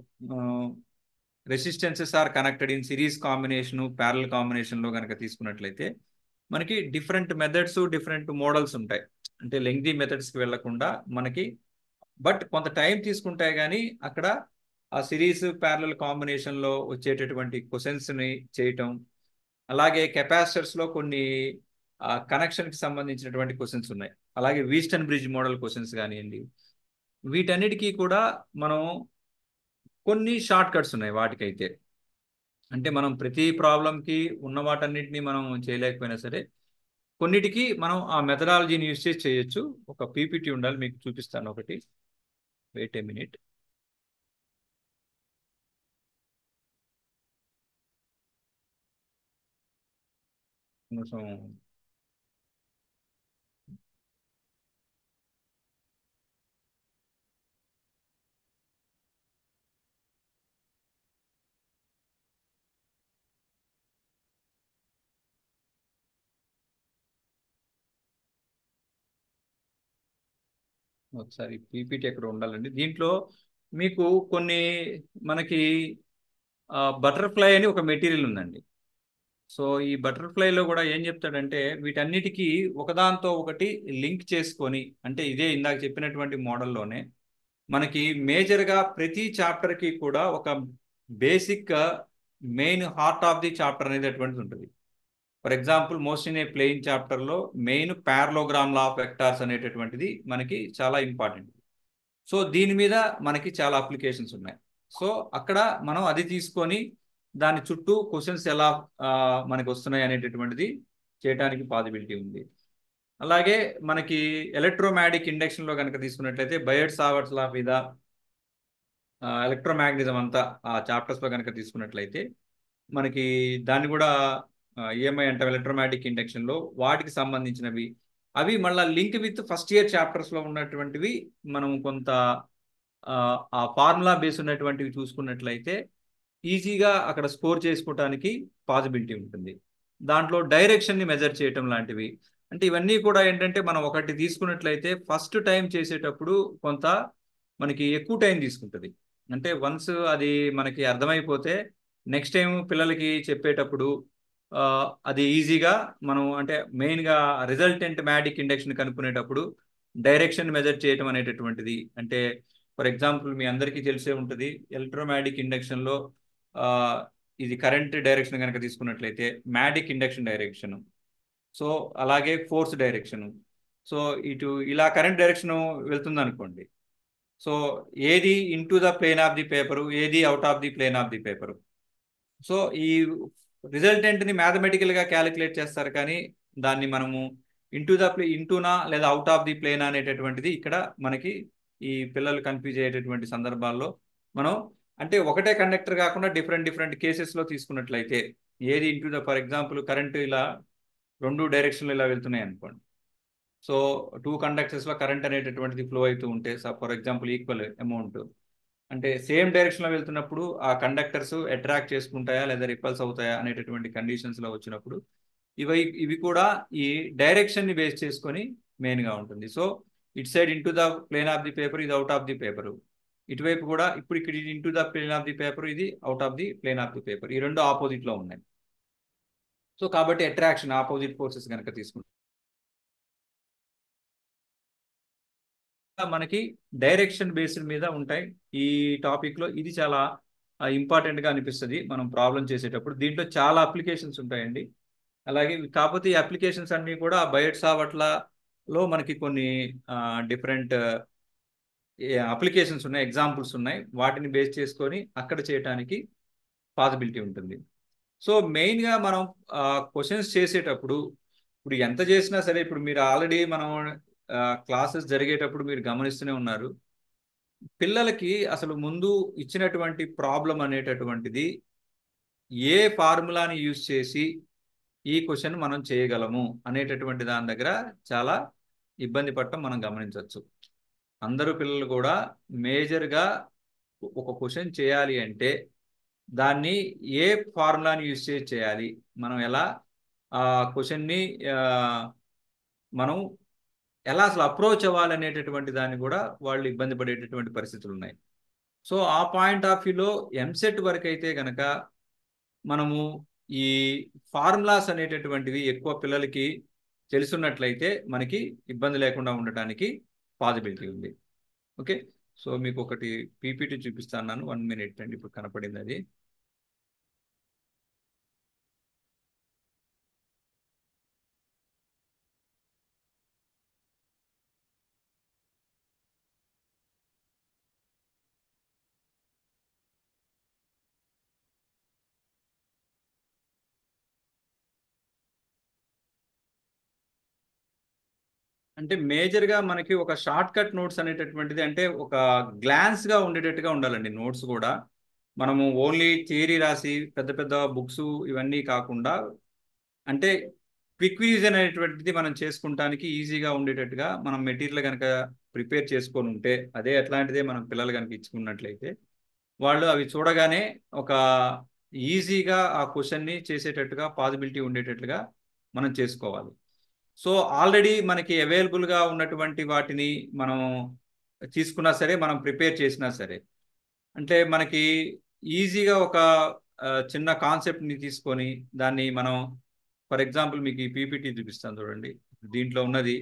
resistances are connected in series combination, parallel కాంబినేషన్లో కనుక తీసుకున్నట్లయితే మనకి డిఫరెంట్ మెథడ్స్, డిఫరెంట్ మోడల్స్ ఉంటాయి. అంటే లెంగ్తీ మెథడ్స్కి వెళ్లకుండా మనకి బట్ కొంత టైం తీసుకుంటాయి, కానీ అక్కడ ఆ సిరీస్ ప్యారల్ కాంబినేషన్లో వచ్చేటటువంటి క్వశ్చన్స్ని చేయటం, అలాగే కెపాసిటర్స్లో కొన్ని కనెక్షన్కి సంబంధించినటువంటి క్వశ్చన్స్ ఉన్నాయి, అలాగే వీస్టన్ బ్రిడ్జ్ మోడల్ క్వశ్చన్స్ కానివ్వండి, వీటన్నిటికీ కూడా మనం కొన్ని షార్ట్ కట్స్ ఉన్నాయి వాటికైతే. అంటే మనం ప్రతి ప్రాబ్లంకి ఉన్న వాటన్నిటిని మనం చేయలేకపోయినా సరే కొన్నిటికి మనం ఆ మెథడాలజీని యూజ్ చేసి చేయొచ్చు. ఒక పీపీటీ ఉండాలి, మీకు చూపిస్తాను ఒకటి. Wait a minute. కొంచెం ఒకసారి పీపీటీ ఎక్కడ ఉండాలండి. దీంట్లో మీకు కొన్ని మనకి బటర్ఫ్లై అని ఒక మెటీరియల్ ఉందండి. సో ఈ బటర్ఫ్లైలో కూడా ఏం చెప్తాడంటే వీటన్నిటికీ ఒకదాంతో ఒకటి లింక్ చేసుకొని, అంటే ఇదే ఇందాక చెప్పినటువంటి మోడల్లోనే మనకి మేజర్గా ప్రతి చాప్టర్కి కూడా ఒక basic main heart of the chapter అనేది అటువంటిది ఉంటుంది. For example most in a plane చాప్టర్లో main parallelogram law of vectors అనేటటువంటిది మనకి చాలా ఇంపార్టెంట్. సో దీని మీద మనకి చాలా అప్లికేషన్స్ ఉన్నాయి. సో అక్కడ మనం అది తీసుకొని దాని చుట్టూ క్వశ్చన్స్ ఎలా మనకి వస్తున్నాయి అనేటటువంటిది చేయడానికి పాసిబిలిటీ ఉంది. అలాగే మనకి ఎలక్ట్రోమాగ్నెటిక్ ఇండక్షన్లో కనుక తీసుకున్నట్లయితే బయర్డ్ సావర్ట్స్ లా మీద ఎలక్ట్రోమాగ్నెటిజం అంతా ఆ చాప్టర్స్లో కనుక తీసుకున్నట్లయితే మనకి దాన్ని కూడా ఈఎంఐ అంటే ఎలక్ట్రోమాగ్నెటిక్ ఇండక్షన్లో వాటికి సంబంధించినవి అవి మళ్ళీ లింక్ విత్ ఫస్ట్ ఇయర్ చాప్టర్స్లో ఉన్నటువంటివి మనం కొంత ఆ ఫార్ములా బేస్ ఉన్నటువంటివి చూసుకున్నట్లయితే ఈజీగా అక్కడ స్కోర్ చేసుకోవడానికి పాసిబిలిటీ ఉంటుంది. దాంట్లో డైరెక్షన్ని మెజర్ చేయటం లాంటివి, అంటే ఇవన్నీ కూడా ఏంటంటే మనం ఒకటి తీసుకున్నట్లయితే ఫస్ట్ టైం చేసేటప్పుడు కొంత మనకి ఎక్కువ టైం తీసుకుంటుంది. అంటే వన్స్ అది మనకి అర్థమైపోతే నెక్స్ట్ టైం పిల్లలకి చెప్పేటప్పుడు అది ఈజీగా మనం అంటే మెయిన్గా రిజల్టెంట్ మ్యాటిక్ ఇండక్షన్ కనుక్కునేటప్పుడు డైరెక్షన్ మెజర్ చేయటం అనేటటువంటిది. అంటే ఫర్ ఎగ్జాంపుల్ మీ అందరికీ తెలిసే ఉంటుంది, ఎలక్ట్రోమాగ్నెటిక్ ఇండక్షన్లో ఇది కరెంట్ డైరెక్షన్ కనుక తీసుకున్నట్లయితే మ్యాటిక్ ఇండక్షన్ డైరెక్షన్, సో అలాగే ఫోర్స్ డైరెక్షన్. సో ఇటు ఇలా కరెంట్ డైరెక్షన్ వెళ్తుంది అనుకోండి, సో ఏది into the plane of the paper, ఏది out of the plane of the paper. So ఈ రిజల్టెంట్ని మ్యాథమెటికల్గా క్యాలిక్యులేట్ చేస్తారు, కానీ దాన్ని మనము ఇంటూనా లేదా అవుట్ ఆఫ్ ది ప్లేన్ అనేటటువంటిది ఇక్కడ మనకి ఈ పిల్లలు కన్ఫ్యూజ్ అయ్యేటటువంటి సందర్భాల్లో మనం అంటే ఒకటే కండక్టర్ కాకుండా డిఫరెంట్ కేసెస్లో తీసుకున్నట్లయితే ఏది ఫర్ ఎగ్జాంపుల్ కరెంటు ఇలా 2 డైరెక్షన్లు ఇలా వెళ్తున్నాయి అనుకోండి. సో 2 కండక్టర్స్లో కరెంట్ అనేటటువంటిది ఫ్లో అవుతూ ఉంటే ఫర్ ఎగ్జాంపుల్ ఈక్వల్ అమౌంట్ అంటే సేమ్ డైరెక్షన్లో వెళ్తున్నప్పుడు ఆ కండక్టర్స్ అట్రాక్ట్ చేసుకుంటాయా లేదా రిపల్స్ అవుతాయా అనేటటువంటి కండిషన్స్లో వచ్చినప్పుడు ఇవి కూడా ఈ డైరెక్షన్ని బేస్ చేసుకొని మెయిన్గా ఉంటుంది. So it side into the plane of the paper, ఇది అవుట్ ఆఫ్ ది పేపర్. ఇటువైపు కూడా ఇప్పుడు ఇక్కడ into the plane of the paper, ఇది out of the plane of the paper. ఈ రెండు ఆపోజిట్లో ఉన్నాయి. సో కాబట్టి అట్రాక్షన్ ఆపోజిట్ ఫోర్సెస్ కనుక తీసుకుంటాం మనకి డైరెక్షన్ బేస్డ్ మీద ఉంటాయి. ఈ టాపిక్లో ఇది చాలా ఇంపార్టెంట్గా అనిపిస్తుంది మనం ప్రాబ్లం చేసేటప్పుడు. దీంట్లో చాలా అప్లికేషన్స్ ఉంటాయండి. అలాగే కాకపోతే ఈ అప్లికేషన్స్ అన్నీ కూడా బయట సావట్లలో మనకి కొన్ని డిఫరెంట్ అప్లికేషన్స్ ఉన్నాయి, ఎగ్జాంపుల్స్ ఉన్నాయి. వాటిని బేస్ చేసుకొని అక్కడ చేయడానికి పాసిబిలిటీ ఉంటుంది. సో మెయిన్గా మనం క్వశ్చన్స్ చేసేటప్పుడు ఇప్పుడు ఎంత చేసినా సరే, ఇప్పుడు మీరు ఆల్రెడీ మనం క్లాసెస్ జరిగేటప్పుడు మీరు గమనిస్తూనే ఉన్నారు, పిల్లలకి అసలు ముందు ఇచ్చినటువంటి ప్రాబ్లం అనేటటువంటిది ఏ ఫార్ములాని యూజ్ చేసి ఈ క్వశ్చన్ మనం చేయగలము అనేటటువంటి దాని దగ్గర చాలా ఇబ్బంది పడటం మనం గమనించవచ్చు. అందరూ పిల్లలు కూడా మేజర్గా ఒక క్వశ్చన్ చేయాలి అంటే దాన్ని ఏ ఫార్ములాని యూజ్ చేసి చేయాలి, మనం ఎలా ఆ క్వశ్చన్ని మనం ఎలా అసలు అప్రోచ్ అవ్వాలనేటటువంటి దాన్ని కూడా వాళ్ళు ఇబ్బంది పడేటటువంటి పరిస్థితులు ఉన్నాయి. సో ఆ పాయింట్ ఆఫ్ వ్యూలో ఎంసెట్ వరకు అయితే కనుక మనము ఈ ఫార్ములాస్ అనేటటువంటివి ఎక్కువ పిల్లలకి తెలుసున్నట్లయితే మనకి ఇబ్బంది లేకుండా ఉండటానికి పాసిబిలిటీ ఉంది. ఓకే, సో మీకు ఒకటి పీపీటీ చూపిస్తాను. 1 minute అండి, ఇప్పుడు కనపడింది అది. అంటే మేజర్గా మనకి ఒక షార్ట్ కట్ నోట్స్ అనేటటువంటిది అంటే ఒక గ్లాన్స్గా ఉండేటట్టుగా ఉండాలండి. నోట్స్ కూడా మనము ఓన్లీ థియరీ రాసి పెద్ద పెద్ద బుక్స్ ఇవన్నీ కాకుండా అంటే క్విక్ రివిజన్ అనేటువంటిది మనం చేసుకుంటానికి ఈజీగా ఉండేటట్టుగా మనం మెటీరియల్ కనుక ప్రిపేర్ చేసుకొని ఉంటే, అదే అట్లాంటిదే మనం పిల్లలు కనుక ఇచ్చుకున్నట్లయితే వాళ్ళు అవి చూడగానే ఒక ఈజీగా ఆ క్వశ్చన్ని చేసేటట్టుగా పాసిబిలిటీ ఉండేటట్లుగా మనం చేసుకోవాలి. సో ఆల్రెడీ మనకి అవైలబుల్గా ఉన్నటువంటి వాటిని మనం తీసుకున్నా సరే, మనం ప్రిపేర్ చేసినా సరే, అంటే మనకి ఈజీగా ఒక చిన్న కాన్సెప్ట్ని తీసుకొని దాన్ని మనం ఫర్ ఎగ్జాంపుల్ మీకు ఈ పీపీటీ చూపిస్తాను చూడండి. దీంట్లో ఉన్నది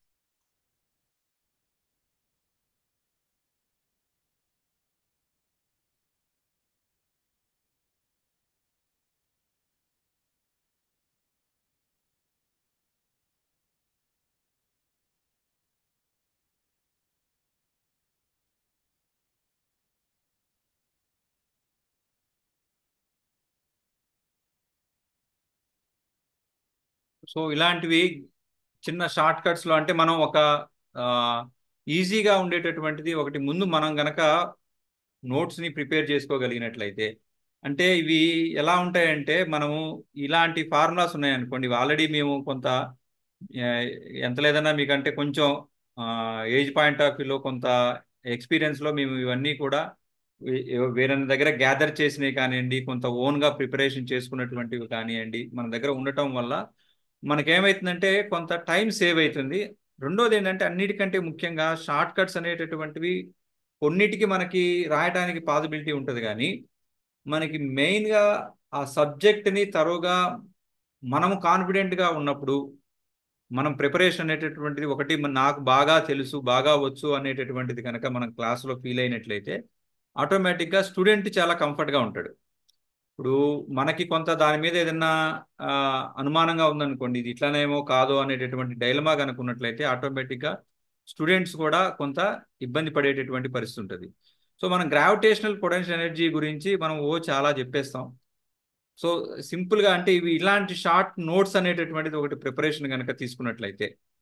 సో ఇలాంటివి చిన్న షార్ట్ కట్స్లో అంటే మనం ఒక ఈజీగా ఉండేటటువంటిది ఒకటి ముందు మనం గనక నోట్స్ని ప్రిపేర్ చేసుకోగలిగినట్లయితే, అంటే ఇవి ఎలా ఉంటాయంటే మనము ఇలాంటి ఫార్ములాస్ ఉన్నాయనుకోండి, ఇవి ఆల్రెడీ మేము కొంత ఎంత లేదన్నా మీకంటే కొంచెం ఏజ్ పాయింట్ ఆఫ్ వ్యూలో కొంత ఎక్స్పీరియన్స్లో మేము ఇవన్నీ కూడా వేరే దగ్గర గ్యాదర్ చేసినవి కానివ్వండి, కొంత ఓన్గా ప్రిపరేషన్ చేసుకున్నటువంటివి కానివ్వండి, మన దగ్గర ఉండటం వల్ల మనకేమవుతుందంటే కొంత టైం సేవ్ అవుతుంది. రెండోది ఏంటంటే అన్నిటికంటే ముఖ్యంగా షార్ట్ కట్స్ అనేటటువంటివి కొన్నిటికి మనకి రాయడానికి పాసిబిలిటీ ఉంటుంది, కానీ మనకి మెయిన్గా ఆ సబ్జెక్ట్ని తరోగా మనము కాన్ఫిడెంట్గా ఉన్నప్పుడు మనం ప్రిపరేషన్ అనేటటువంటిది ఒకటి నాకు బాగా తెలుసు, బాగా వచ్చు అనేటటువంటిది కనుక మనం క్లాస్లో ఫీల్ అయినట్లయితే ఆటోమేటిక్గా స్టూడెంట్ చాలా కంఫర్ట్గా ఉంటాడు. ఇప్పుడు మనకి కొంత దాని మీద ఏదైనా అనుమానంగా ఉందనుకోండి, ఇది ఇట్లానేమో కాదో అనేటటువంటి డైలమా కనుకున్నట్లయితే ఆటోమేటిక్గా స్టూడెంట్స్ కూడా కొంత ఇబ్బంది పడేటటువంటి పరిస్థితి ఉంటుంది. సో మనం గ్రావిటేషనల్ పొటెన్షియల్ ఎనర్జీ గురించి మనం చాలా చెప్పేస్తాం. సో సింపుల్గా అంటే ఇవి ఇలాంటి షార్ట్ నోట్స్ అనేటటువంటిది ఒకటి ప్రిపరేషన్ కనుక తీసుకున్నట్లయితే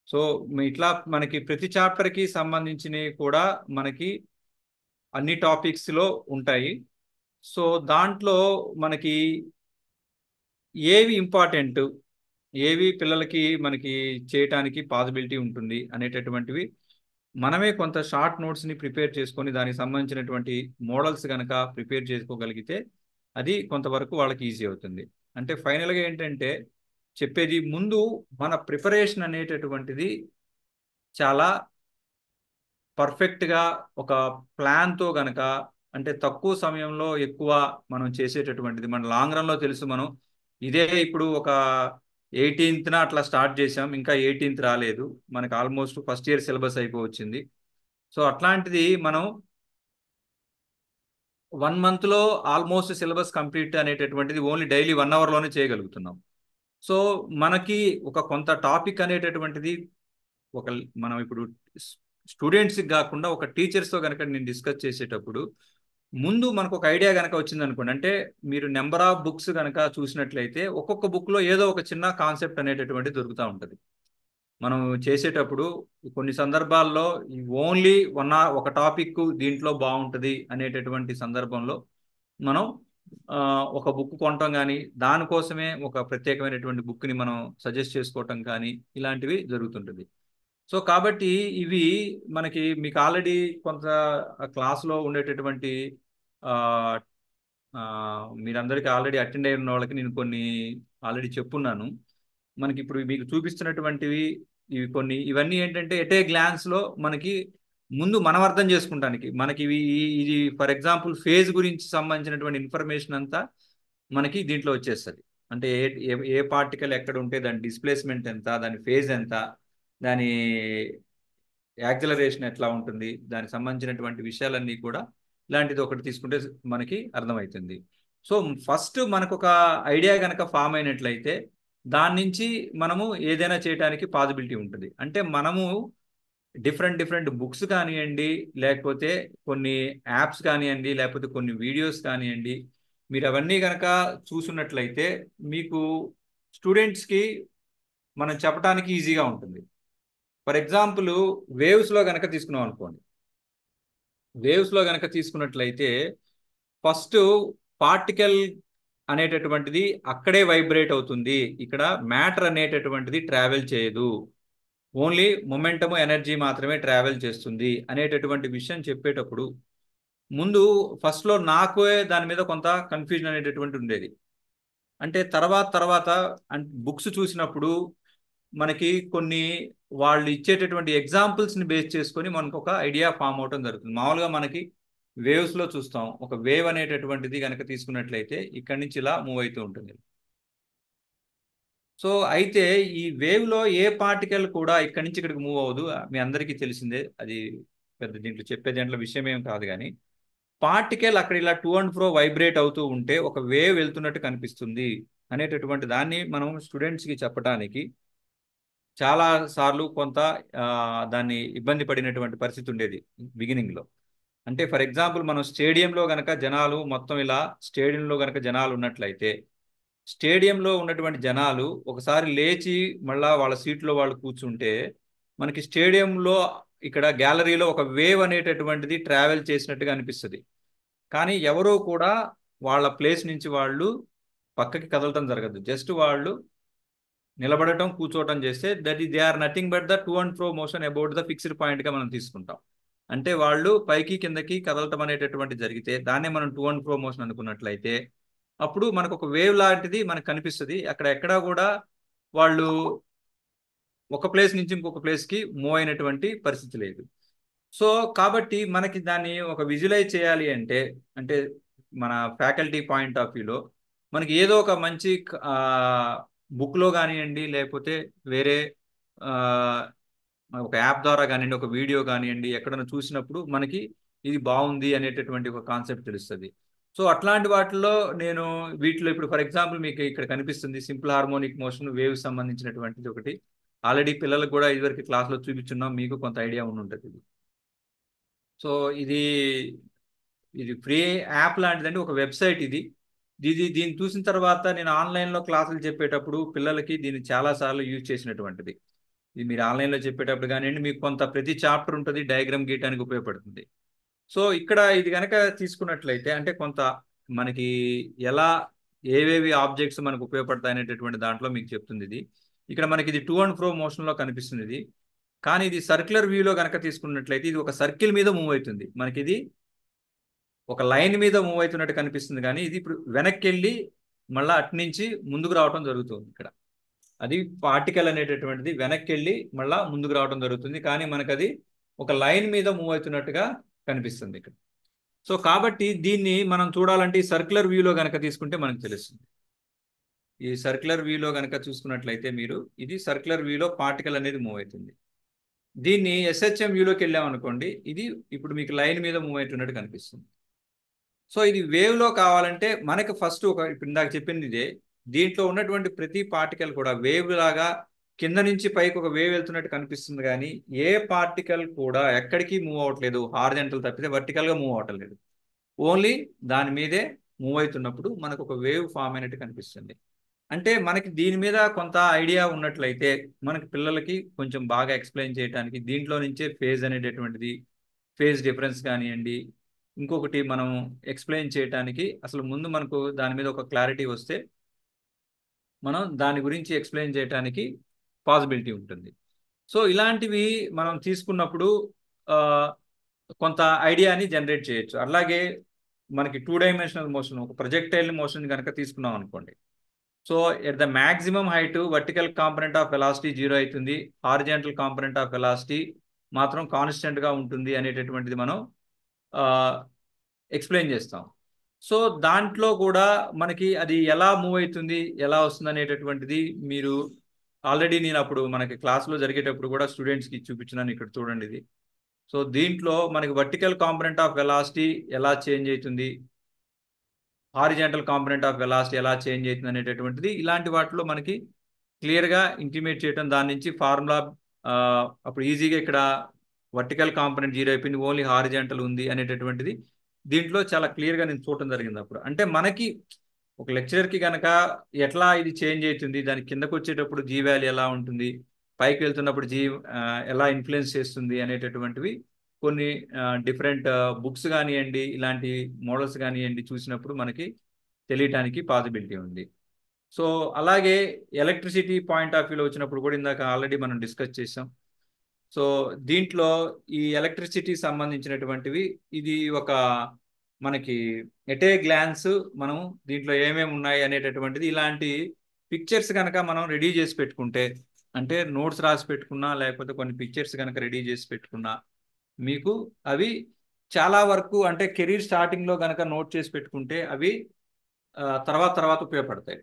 సో ఇట్లా మనకి ప్రతి చాప్టర్కి సంబంధించినవి కూడా మనకి అన్ని టాపిక్స్లో ఉంటాయి. సో దాంట్లో మనకి ఏవి ఇంపార్టెంట్, ఏవి పిల్లలకి మనకి చేయటానికి పాసిబిలిటీ ఉంటుంది అనేటటువంటివి మనమే కొంత షార్ట్ నోట్స్ని ప్రిపేర్ చేసుకొని దానికి సంబంధించినటువంటి మోడల్స్ కనుక ప్రిపేర్ చేసుకోగలిగితే అది కొంతవరకు వాళ్ళకి ఈజీ అవుతుంది. అంటే ఫైనల్గా ఏంటంటే చెప్పేది, ముందు మన ప్రిపరేషన్ అనేటటువంటిది చాలా పర్ఫెక్ట్గా ఒక ప్లాన్తో గనక, అంటే తక్కువ సమయంలో ఎక్కువ మనం చేసేటటువంటిది మన లాంగ్ రన్లో తెలుసు. మనం ఇదే ఇప్పుడు ఒక 18న అట్లా స్టార్ట్ చేసాం, ఇంకా 18th రాలేదు, మనకి ఆల్మోస్ట్ ఫస్ట్ ఇయర్ సిలబస్ అయిపోవచ్చింది. సో అట్లాంటిది మనం 1 monthలో ఆల్మోస్ట్ సిలబస్ కంప్లీట్ అనేటటువంటిది ఓన్లీ డైలీ 1 hourలోనే చేయగలుగుతున్నాం. సో మనకి ఒక కొంత టాపిక్ అనేటటువంటిది ఒక మనం ఇప్పుడు స్టూడెంట్స్కి కాకుండా ఒక టీచర్స్తో కనుక నేను డిస్కస్ చేసేటప్పుడు ముందు మనకు ఒక ఐడియా కనుక వచ్చింది అనుకోండి, అంటే మీరు నెంబర్ ఆఫ్ బుక్స్ కనుక చూసినట్లయితే ఒక్కొక్క బుక్లో ఏదో ఒక చిన్న కాన్సెప్ట్ అనేటటువంటి దొరుకుతూ ఉంటుంది. మనం చేసేటప్పుడు కొన్ని సందర్భాల్లో ఓన్లీ ఒక టాపిక్ దీంట్లో బాగుంటుంది అనేటటువంటి సందర్భంలో మనం ఒక బుక్ కొనటం కానీ, దానికోసమే ఒక ప్రత్యేకమైనటువంటి బుక్ని మనం సజెస్ట్ చేసుకోవటం కానీ ఇలాంటివి జరుగుతుంటుంది. సో కాబట్టి ఇవి మనకి మీకు ఆల్రెడీ కొంత క్లాస్లో ఉండేటటువంటి ఆ, ఆ, మీరందరికీ ఆల్రెడీ అటెండ్ అయిన వాళ్ళకి నేను కొన్ని ఆల్రెడీ చెప్పున్నాను. మనకి ఇప్పుడు మీకు చూపిస్తున్నటువంటివి ఇవి కొన్ని, ఇవన్నీ ఏంటంటే ఎట్ ఏ గ్లాన్స్లో మనకి ముందు మనం అర్థం చేసుకుంటానికి మనకి ఇది ఫర్ ఎగ్జాంపుల్ ఫేజ్ గురించి సంబంధించినటువంటి ఇన్ఫర్మేషన్ అంతా మనకి దీంట్లో వచ్చేస్తుంది. అంటే ఏ ఏ ఏ పార్టికల్ ఎక్కడ ఉంటే దాని డిస్ప్లేస్మెంట్ ఎంత, దాని ఫేజ్ ఎంత, దాని యాక్సిలరేషన్ ఎట్లా ఉంటుంది, దానికి సంబంధించినటువంటి విషయాలన్నీ కూడా ఇలాంటిది ఒకటి తీసుకుంటే మనకి అర్థమవుతుంది. సో ఫస్ట్ మనకు ఒక ఐడియా కనుక ఫామ్ అయినట్లయితే దాని నుంచి మనము ఏదైనా చేయడానికి పాసిబిలిటీ ఉంటుంది. అంటే మనము డిఫరెంట్ డిఫరెంట్ బుక్స్ కానివ్వండి, లేకపోతే కొన్ని యాప్స్ కానివ్వండి, లేకపోతే కొన్ని వీడియోస్ కానివ్వండి, మీరు అవన్నీ కనుక చూసున్నట్లయితే మీకు స్టూడెంట్స్కి మనం చెప్పడానికి ఈజీగా ఉంటుంది. ఫర్ ఎగ్జాంపుల్ వేవ్స్లో కనుక తీసుకున్నాం అనుకోండి, వేవ్స్లో కనుక తీసుకున్నట్లయితే ఫస్ట్ పార్టికల్ అనేటటువంటిది అక్కడే వైబ్రేట్ అవుతుంది, ఇక్కడ మ్యాటర్ అనేటటువంటిది ట్రావెల్ చేయదు, ఓన్లీ మొమెంటము ఎనర్జీ మాత్రమే ట్రావెల్ చేస్తుంది అనేటటువంటి విషయం చెప్పేటప్పుడు ముందు ఫస్ట్లో నాకే దాని మీద కొంత కన్ఫ్యూజన్ అనేటటువంటి ఉండేది. అంటే తర్వాత తర్వాత బుక్స్ చూసినప్పుడు మనకి కొన్ని వాళ్ళు ఇచ్చేటటువంటి ఎగ్జాంపుల్స్ని బేస్ చేసుకొని మనకు ఒక ఐడియా ఫామ్ అవటం జరుగుతుంది. మామూలుగా మనకి వేవ్స్లో చూస్తాం, ఒక వేవ్ అనేటటువంటిది కనుక తీసుకున్నట్లయితే ఇక్కడి నుంచి ఇలా మూవ్ అవుతూ ఉంటుంది. సో అయితే ఈ వేవ్లో ఏ పార్టికల్ కూడా ఇక్కడి నుంచి ఇక్కడికి మూవ్ అవ్వదు, మీ అందరికీ తెలిసిందే, అది పెద్ద దీంట్లో చెప్పే దాంట్లో విషయం ఏం కాదు. కానీ పార్టికల్ అక్కడ ఇలా టు అండ్ ఫ్రో వైబ్రేట్ అవుతూ ఉంటే ఒక వేవ్ వెళ్తున్నట్టు కనిపిస్తుంది అనేటటువంటి దాన్ని మనం స్టూడెంట్స్కి చెప్పడానికి చాలా సార్లు కొంత దాన్ని ఇబ్బంది పడినటువంటి పరిస్థితి ఉండేది బిగినింగ్లో. అంటే ఫర్ ఎగ్జాంపుల్ మనం స్టేడియంలో కనుక జనాలు మొత్తం ఇలా స్టేడియంలో కనుక జనాలు ఉన్నట్లయితే స్టేడియంలో ఉన్నటువంటి జనాలు ఒకసారి లేచి మళ్ళా వాళ్ళ సీట్లో వాళ్ళు కూర్చుంటే మనకి స్టేడియంలో ఇక్కడ గ్యాలరీలో ఒక వేవ్ అనేటటువంటిది ట్రావెల్ చేసినట్టుగా అనిపిస్తుంది. కానీ ఎవరూ కూడా వాళ్ళ ప్లేస్ నుంచి వాళ్ళు పక్కకి కదలటం జరగదు, జస్ట్ వాళ్ళు నిలబడటం కూర్చోవటం చేస్తే they are nothing but the to and fro motion about the fixed పాయింట్గా మనం తీసుకుంటాం. అంటే వాళ్ళు పైకి కిందకి కదలటం అనేటటువంటి జరిగితే దాన్నే మనం టు అండ్ ఫ్రో మోషన్ అనుకున్నట్లయితే అప్పుడు మనకు ఒక వేవ్ లాంటిది మనకు కనిపిస్తుంది. అక్కడ ఎక్కడా కూడా వాళ్ళు ఒక ప్లేస్ నుంచి ఇంకొక ప్లేస్కి మూవ్ అయినటువంటి పరిస్థితి లేదు. సో కాబట్టి మనకి దాన్ని ఒక విజువలైజ్ చేయాలి అంటే, అంటే మన ఫ్యాకల్టీ పాయింట్ ఆఫ్ వ్యూలో మనకి ఏదో ఒక మంచి బుక్లో కానివ్వండి, లేకపోతే వేరే ఒక యాప్ ద్వారా కానివ్వండి, ఒక వీడియో కానివ్వండి, ఎక్కడైనా చూసినప్పుడు మనకి ఇది బాగుంది అనేటటువంటి ఒక కాన్సెప్ట్ తెలుస్తుంది. సో అట్లాంటి వాటిల్లో నేను వీటిలో ఇప్పుడు ఫర్ ఎగ్జాంపుల్ మీకు ఇక్కడ కనిపిస్తుంది సింపుల్ హార్మోనిక్ మోషన్ వేవ్ సంబంధించినటువంటిది ఒకటి. ఆల్రెడీ పిల్లలకు కూడా ఇదివరకు క్లాస్లో చూపించున్నాం, మీకు కొంత ఐడియా ఉంటుంది ఇది. సో ఇది ఇది ఫ్రీ యాప్ లాంటిదండి, ఒక వెబ్సైట్ ఇది. దీన్ని చూసిన తర్వాత నేను ఆన్లైన్లో క్లాసులు చెప్పేటప్పుడు పిల్లలకి దీన్ని చాలాసార్లు యూజ్ చేసినటువంటిది. ఇది మీరు ఆన్లైన్లో చెప్పేటప్పుడు కానివ్వండి, మీకు కొంత ప్రతి చాప్టర్ ఉంటుంది, డయాగ్రామ్ గీయడానికి ఉపయోగపడుతుంది. సో ఇక్కడ ఇది కనుక తీసుకున్నట్లయితే అంటే కొంత మనకి ఎలా ఏవేవి ఆబ్జెక్ట్స్ మనకు ఉపయోగపడతాయి అనేటటువంటి దాంట్లో మీకు చెప్తుంది ఇది. ఇక్కడ మనకి ఇది టు అండ్ ఫ్రో మోషన్లో కనిపిస్తుంది ఇది. కానీ ఇది సర్క్యులర్ వ్యూలో కనుక తీసుకున్నట్లయితే ఇది ఒక సర్కిల్ మీద మూవ్ అవుతుంది. మనకి ఇది ఒక లైన్ మీద మూవ్ అవుతున్నట్టు కనిపిస్తుంది, కానీ ఇది ఇప్పుడు వెనక్కి వెళ్ళి మళ్ళీ అటు నుంచి ముందుకు రావడం జరుగుతుంది. ఇక్కడ అది పార్టికల్ అనేటటువంటిది వెనక్కి వెళ్ళి మళ్ళా ముందుకు రావడం జరుగుతుంది, కానీ మనకు అది ఒక లైన్ మీద మూవ్ అవుతున్నట్టుగా కనిపిస్తుంది ఇక్కడ. సో కాబట్టి దీన్ని మనం చూడాలంటే ఈ సర్క్యులర్ వ్యూలో కనుక తీసుకుంటే మనకు తెలుస్తుంది. ఈ సర్క్యులర్ వ్యూలో కనుక చూసుకున్నట్లయితే మీరు ఇది సర్క్యులర్ వ్యూలో పార్టికల్ అనేది మూవ్ అవుతుంది. దీన్ని ఎస్హెచ్ఎం వ్యూలోకి వెళ్ళామనుకోండి, ఇది ఇప్పుడు మీకు లైన్ మీద మూవ్ అవుతున్నట్టు కనిపిస్తుంది. సో ఇది వేవ్లో కావాలంటే మనకు ఫస్ట్ ఇప్పుడు ఇందాక చెప్పింది ఇదే, దీంట్లో ఉన్నటువంటి ప్రతి పార్టికల్ కూడా వేవ్ లాగా కింద నుంచి పైకి ఒక వేవ్ వెళ్తున్నట్టు కనిపిస్తుంది, కానీ ఏ పార్టికల్ కూడా ఎక్కడికి మూవ్ అవ్వట్లేదు, హారిజాంటల్ తప్పితే వర్టికల్గా మూవ్ అవ్వటం లేదు. ఓన్లీ దాని మీదే మూవ్ అవుతున్నప్పుడు మనకు ఒక వేవ్ ఫామ్ అయినట్టు కనిపిస్తుంది. అంటే మనకి దీని మీద కొంత ఐడియా ఉన్నట్లయితే మనకి పిల్లలకి కొంచెం బాగా ఎక్స్ప్లెయిన్ చేయడానికి దీంట్లో నుంచే ఫేజ్ అనేటటువంటిది, ఫేజ్ డిఫరెన్స్ కానివ్వండి, ఇంకొకటి మనం ఎక్స్ప్లెయిన్ చేయడానికి అసలు ముందు మనకు దాని మీద ఒక క్లారిటీ వస్తే మనం దాని గురించి ఎక్స్ప్లెయిన్ చేయడానికి పాసిబిలిటీ ఉంటుంది. సో ఇలాంటివి మనం తీసుకున్నప్పుడు కొంత ఐడియాని జనరేట్ చేయొచ్చు. అలాగే మనకి 2 డైమెన్షనల్ మోషన్, ఒక ప్రొజెక్టైల్ మోషన్ కనుక తీసుకున్నాం అనుకోండి, so at the maximum height vertical component of velocity 0 అవుతుంది, హారిజాంటల్ కాంపొనెంట్ ఆఫ్ వెలాసిటీ మాత్రం కాన్స్టెంట్గా ఉంటుంది అనేటటువంటిది మనం ఎక్స్ప్లెయిన్ చేస్తాం. సో దాంట్లో కూడా మనకి అది ఎలా మూవ్ అవుతుంది, ఎలా వస్తుంది అనేటటువంటిది మీరు ఆల్రెడీ నేను అప్పుడు మనకి క్లాస్లో జరిగేటప్పుడు కూడా స్టూడెంట్స్కి చూపించినాను. ఇక్కడ చూడండి ఇది. సో దీంట్లో మనకి వర్టికల్ కాంపొనెంట్ ఆఫ్ వెలాసిటీ ఎలా చేంజ్ అవుతుంది, హారిజాంటల్ కాంపొనెంట్ ఆఫ్ వెలాసిటీ ఎలా చేంజ్ అవుతుంది అనేటటువంటిది ఇలాంటి వాటిలో మనకి క్లియర్గా ఇంటిమేట్ చేయడం, దాని నుంచి ఫార్ములా అప్పుడు ఈజీగా ఇక్కడ వర్టికల్ కాంపొనెంట్ 0 అయిపోయింది, ఓన్లీ హారిజాంటల్ ఉంది అనేటటువంటిది దీంట్లో చాలా క్లియర్గా నేను చూడటం జరిగింది. అప్పుడు అంటే మనకి ఒక లెక్చరర్కి కనుక ఎట్లా ఇది చేంజ్ అవుతుంది, దాని కిందకు వచ్చేటప్పుడు జీ వాల్యూ ఎలా ఉంటుంది, పైకి వెళ్తున్నప్పుడు జీ ఎలా ఇన్ఫ్లుయెన్స్ చేస్తుంది అనేటటువంటివి కొన్ని డిఫరెంట్ బుక్స్ కానివ్వండి, ఇలాంటి మోడల్స్ కానివ్వండి చూసినప్పుడు మనకి తెలియటానికి పాసిబిలిటీ ఉంది. సో అలాగే ఎలక్ట్రిసిటీ పాయింట్ ఆఫ్ వ్యూలో వచ్చినప్పుడు కూడా ఇందాక ఆల్రెడీ మనం డిస్కస్ చేసాం. సో దీంట్లో ఈ ఎలక్ట్రిసిటీ సంబంధించినటువంటివి ఇది ఒక మనకి ఎటే గ్లాన్స్ మనం దీంట్లో ఏమేమి ఉన్నాయి అనేటటువంటిది ఇలాంటి పిక్చర్స్ కనుక మనం రెడీ చేసి పెట్టుకుంటే, అంటే నోట్స్ రాసి పెట్టుకున్నా లేకపోతే కొన్ని పిక్చర్స్ కనుక రెడీ చేసి పెట్టుకున్నా మీకు అవి చాలా వరకు అంటే కెరీర్ స్టార్టింగ్లో కనుక నోట్ చేసి పెట్టుకుంటే అవి తర్వాత ఉపయోగపడతాయి.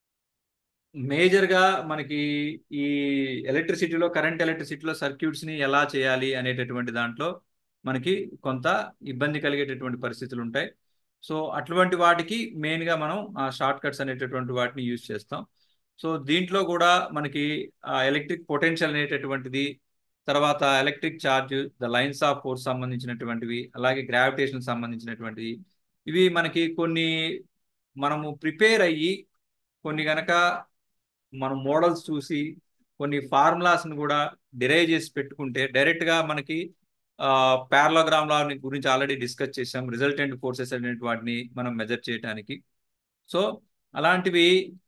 మేజర్గా మనకి ఈ కరెంట్ ఎలక్ట్రిసిటీలో సర్క్యూట్స్ని ఎలా చేయాలి అనేటటువంటి దాంట్లో మనకి కొంత ఇబ్బంది కలిగేటటువంటి పరిస్థితులు ఉంటాయి. సో అటువంటి వాటికి మెయిన్గా మనం ఆ షార్ట్ కట్స్ అనేటటువంటి వాటిని యూజ్ చేస్తాం. సో దీంట్లో కూడా మనకి ఎలక్ట్రిక్ పొటెన్షియల్ అనేటటువంటిది, తర్వాత electric charge, the lines of force సంబంధించినటువంటివి, అలాగే గ్రావిటేషన్ సంబంధించినటువంటివి, ఇవి మనకి కొన్ని మనము ప్రిపేర్ అయ్యి కొన్ని కనుక మనం మోడల్స్ చూసి కొన్ని ఫార్ములాస్ని కూడా డిరైవ్ చేసి పెట్టుకుంటే డైరెక్ట్గా మనకి పారలోగ్రామ్ లా గురించి ఆల్రెడీ డిస్కస్ చేసాం, రిజల్టెంట్ ఫోర్సెస్ అనే వాటిని మనం మెజర్ చేయడానికి. సో అలాంటివి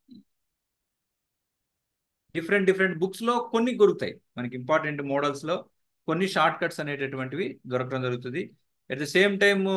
డిఫరెంట్ బుక్స్లో కొన్ని దొరుకుతాయి మనకి, ఇంపార్టెంట్ మోడల్స్లో కొన్ని షార్ట్ కట్స్ అనేటటువంటివి దొరకడం జరుగుతుంది. అట్ ద సేమ్ టైము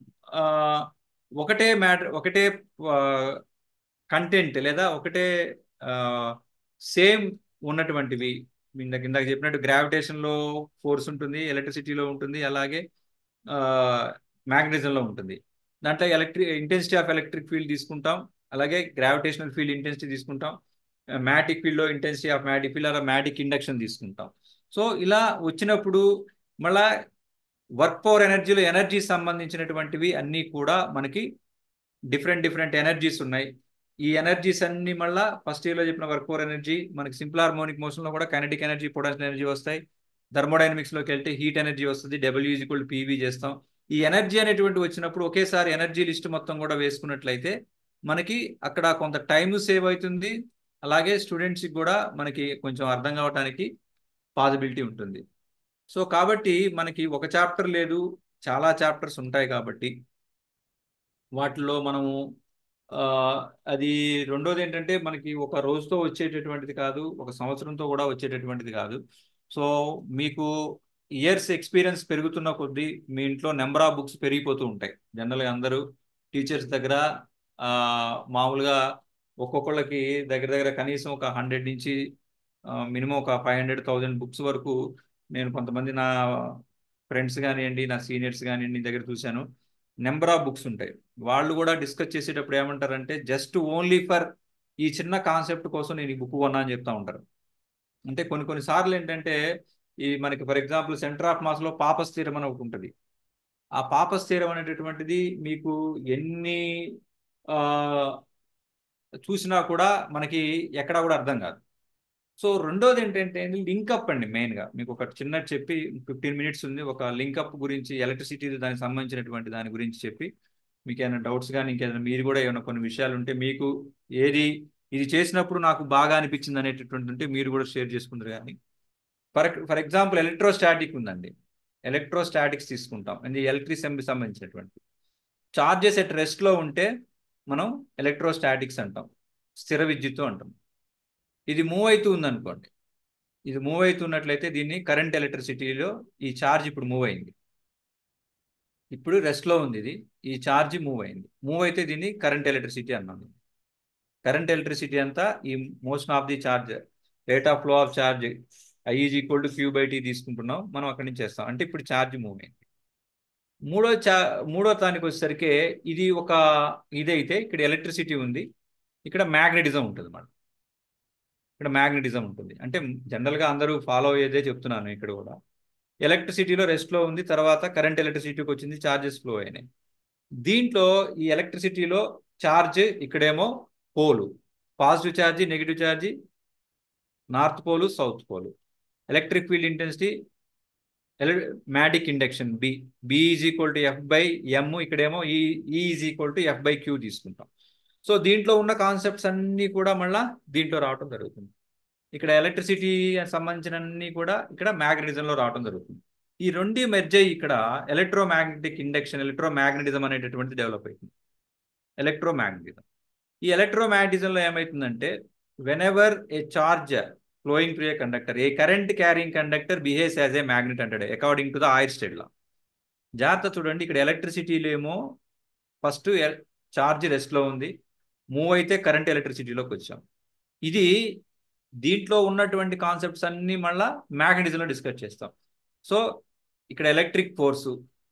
ఒకటే కంటెంట్ లేదా ఒకటే సేమ్ ఉన్నటువంటివి, ఇందాక చెప్పినట్టు గ్రావిటేషన్లో ఫోర్స్ ఉంటుంది, ఎలక్ట్రిసిటీలో ఉంటుంది, అలాగే మ్యాగ్నెటిజంలో ఉంటుంది. దాంట్లో ఇంటెన్సిటీ ఆఫ్ ఎలక్ట్రిక్ ఫీల్డ్ తీసుకుంటాం, అలాగే గ్రావిటేషనల్ ఫీల్డ్ ఇంటెన్సిటీ తీసుకుంటాం, మ్యాటిక్ ఫీల్డ్లో ఇంటెన్సిటీ ఆఫ్ మ్యాటిక్ ఫీల్డ్, అలా మ్యాటిక్ ఇండక్షన్ తీసుకుంటాం. సో ఇలా వచ్చినప్పుడు మళ్ళా వర్క్ పవర్ ఎనర్జీలో ఎనర్జీ సంబంధించినటువంటివి అన్నీ కూడా మనకి డిఫరెంట్ ఎనర్జీస్ ఉన్నాయి. ఈ ఎనర్జీస్ అన్ని మళ్ళీ ఫస్ట్ ఇయర్లో చెప్పిన వర్క్ పవర్ ఎనర్జీ మనకి సింపుల్ హార్మోనిక్ మోషన్లో కూడా కైనెటిక్ ఎనర్జీ, పొటెన్షియల్ ఎనర్జీ వస్తాయి. థర్మోడైనమిక్స్లోకి వెళ్తే హీట్ ఎనర్జీ వస్తుంది, W=PV చేస్తాం. ఈ ఎనర్జీ అనేటువంటి వచ్చినప్పుడు ఒకేసారి ఎనర్జీ లిస్ట్ మొత్తం కూడా వేసుకున్నట్లయితే మనకి అక్కడ కొంత టైం సేవ్ అవుతుంది, అలాగే స్టూడెంట్స్కి కూడా మనకి కొంచెం అర్థం కావడానికి పాసిబిలిటీ ఉంటుంది. సో కాబట్టి మనకి ఒక చాప్టర్ లేదు, చాలా చాప్టర్స్ ఉంటాయి కాబట్టి వాటిలో మనము ఆ, అది రెండోది ఏంటంటే మనకి ఒక రోజుతో వచ్చేటటువంటిది కాదు, ఒక సంవత్సరంతో కూడా వచ్చేటటువంటిది కాదు. సో మీకు ఇయర్స్ ఎక్స్పీరియన్స్ పెరుగుతున్న కొద్దీ మీ ఇంట్లో నెంబర్ ఆఫ్ బుక్స్ పెరిగిపోతూ ఉంటాయి. జనరల్గా అందరూ టీచర్స్ దగ్గర ఆ, మామూలుగా ఒక్కొక్కళ్ళకి దగ్గర దగ్గర కనీసం ఒక 100 నుంచి మినిమం ఒక 500,000 బుక్స్ వరకు నేను కొంతమంది నా ఫ్రెండ్స్ కానివ్వండి, నా సీనియర్స్ కానివ్వండి దగ్గర చూశాను. నెంబర్ ఆఫ్ బుక్స్ ఉంటాయి. వాళ్ళు కూడా డిస్కస్ చేసేటప్పుడు ఏమంటారంటే జస్ట్ ఓన్లీ ఫర్ ఈ చిన్న కాన్సెప్ట్ కోసం నేను ఈ బుక్ కొన్నా అని చెప్తా ఉంటారు. అంటే కొన్ని కొన్ని సార్లు ఏంటంటే ఈ మనకి for example centre of mass లో పాపస్ థీరం అని ఒకటి ఉంటుంది. ఆ పాపస్ థీరం అనేటటువంటిది మీకు ఎన్ని ఆ, చూసినా కూడా మనకి ఎక్కడా కూడా అర్థం కాదు. సో రెండోది ఏంటంటే లింకప్ అండి. మెయిన్గా మీకు ఒక చిన్న చెప్పి 15 మినిట్స్ ఉంది, ఒక లింకప్ గురించి ఎలక్ట్రిసిటీ దానికి సంబంధించినటువంటి దాని గురించి చెప్పి మీకు ఏమైనా డౌట్స్ కానీ ఇంకేదైనా మీరు కూడా ఏమైనా కొన్ని విషయాలు ఉంటే మీకు ఏది ఇది చేసినప్పుడు నాకు బాగా అనిపించింది అనేటటువంటి ఉంటే మీరు కూడా షేర్ చేసుకుంటారు. కానీ ఫర్ ఎగ్జాంపుల్ ఎలక్ట్రోస్టాటిక్ ఉందండి. ఎలక్ట్రోస్టాటిక్స్ తీసుకుంటాం, ఇది ఎలక్ట్రిసిటీకి సంబంధించినటువంటి చార్జెస్ ఎట్ రెస్ట్లో ఉంటే మనం ఎలక్ట్రోస్టాటిక్స్ అంటాం, స్థిర విద్యుత్తు అంటాం. ఇది మూవ్ అవుతూ ఉందనుకోండి, ఇది మూవ్ అవుతున్నట్లయితే దీన్ని కరెంట్ ఎలక్ట్రిసిటీలో ఈ ఛార్జ్ ఇప్పుడు మూవ్ అయింది, ఇప్పుడు రెస్ట్లో ఉంది, ఇది ఈ ఛార్జ్ మూవ్ అయింది. మూవ్ అయితే దీన్ని కరెంట్ ఎలక్ట్రిసిటీ అన్నాను. కరెంట్ ఎలక్ట్రిసిటీ అంతా ఈ motion of the charge, rate of flow of charge I = Q/T తీసుకుంటున్నాం మనం, అక్కడి నుంచి చేస్తాం. అంటే ఇప్పుడు ఛార్జ్ మూవ్ అయింది. మూడో దానికి వచ్చేసరికి ఇది ఒక ఇదైతే ఇక్కడ ఎలక్ట్రిసిటీ ఉంది, ఇక్కడ మ్యాగ్నెటిజం ఉంటుంది అన్నమాట. ఇక్కడ మ్యాగ్నెటిజం ఉంటుంది. అంటే జనరల్గా అందరూ ఫాలో అయ్యేదే చెప్తున్నాను. ఇక్కడ కూడా ఎలక్ట్రిసిటీలో రెస్ట్లో ఉంది, తర్వాత కరెంట్ ఎలక్ట్రిసిటీకి వచ్చింది, ఛార్జెస్ ఫ్లో అయినాయి. దీంట్లో ఈ ఎలక్ట్రిసిటీలో ఛార్జ్ ఇక్కడేమో pole, positive charge, negative charge, north pole, south pole. Electric field intensity, magnetic induction B F/m, ఇక్కడేమో E F/Q తీసుకుంటాం. సో దీంట్లో ఉన్న కాన్సెప్ట్స్ అన్నీ కూడా మళ్ళీ దీంట్లో రావటం జరుగుతుంది. ఇక్కడ ఎలక్ట్రిసిటీ సంబంధించిన అన్ని కూడా ఇక్కడ మ్యాగ్నెటిజంలో రావటం జరుగుతుంది. ఈ రెండు మెర్జ్ అయ్యి ఇక్కడ ఎలక్ట్రోమాగ్నెటిక్ ఇండక్షన్, ఎలక్ట్రోమాగ్నెటిజం అనేటటువంటి డెవలప్ అవుతుంది. ఎలక్ట్రోమాగ్నెటిజం, ఈ ఎలక్ట్రోమాగ్నెటిజంలో ఏమవుతుందంటే whenever a charge flowing through a conductor, a current carrying conductor behaves as a magnet అంటాడు according to the Oersted law. జాగ్రత్త చూడండి, ఇక్కడ ఎలక్ట్రిసిటీలో ఏమో ఫస్ట్ ఛార్జ్ రెస్ట్లో ఉంది, మూవ్ అయితే కరెంట్ ఎలక్ట్రిసిటీలోకి వచ్చాం. ఇది దీంట్లో ఉన్నటువంటి కాన్సెప్ట్స్ అన్ని మళ్ళా మ్యాగ్నెటిజంలో డిస్కస్ చేస్తాం. సో ఇక్కడ ఎలక్ట్రిక్ ఫోర్సు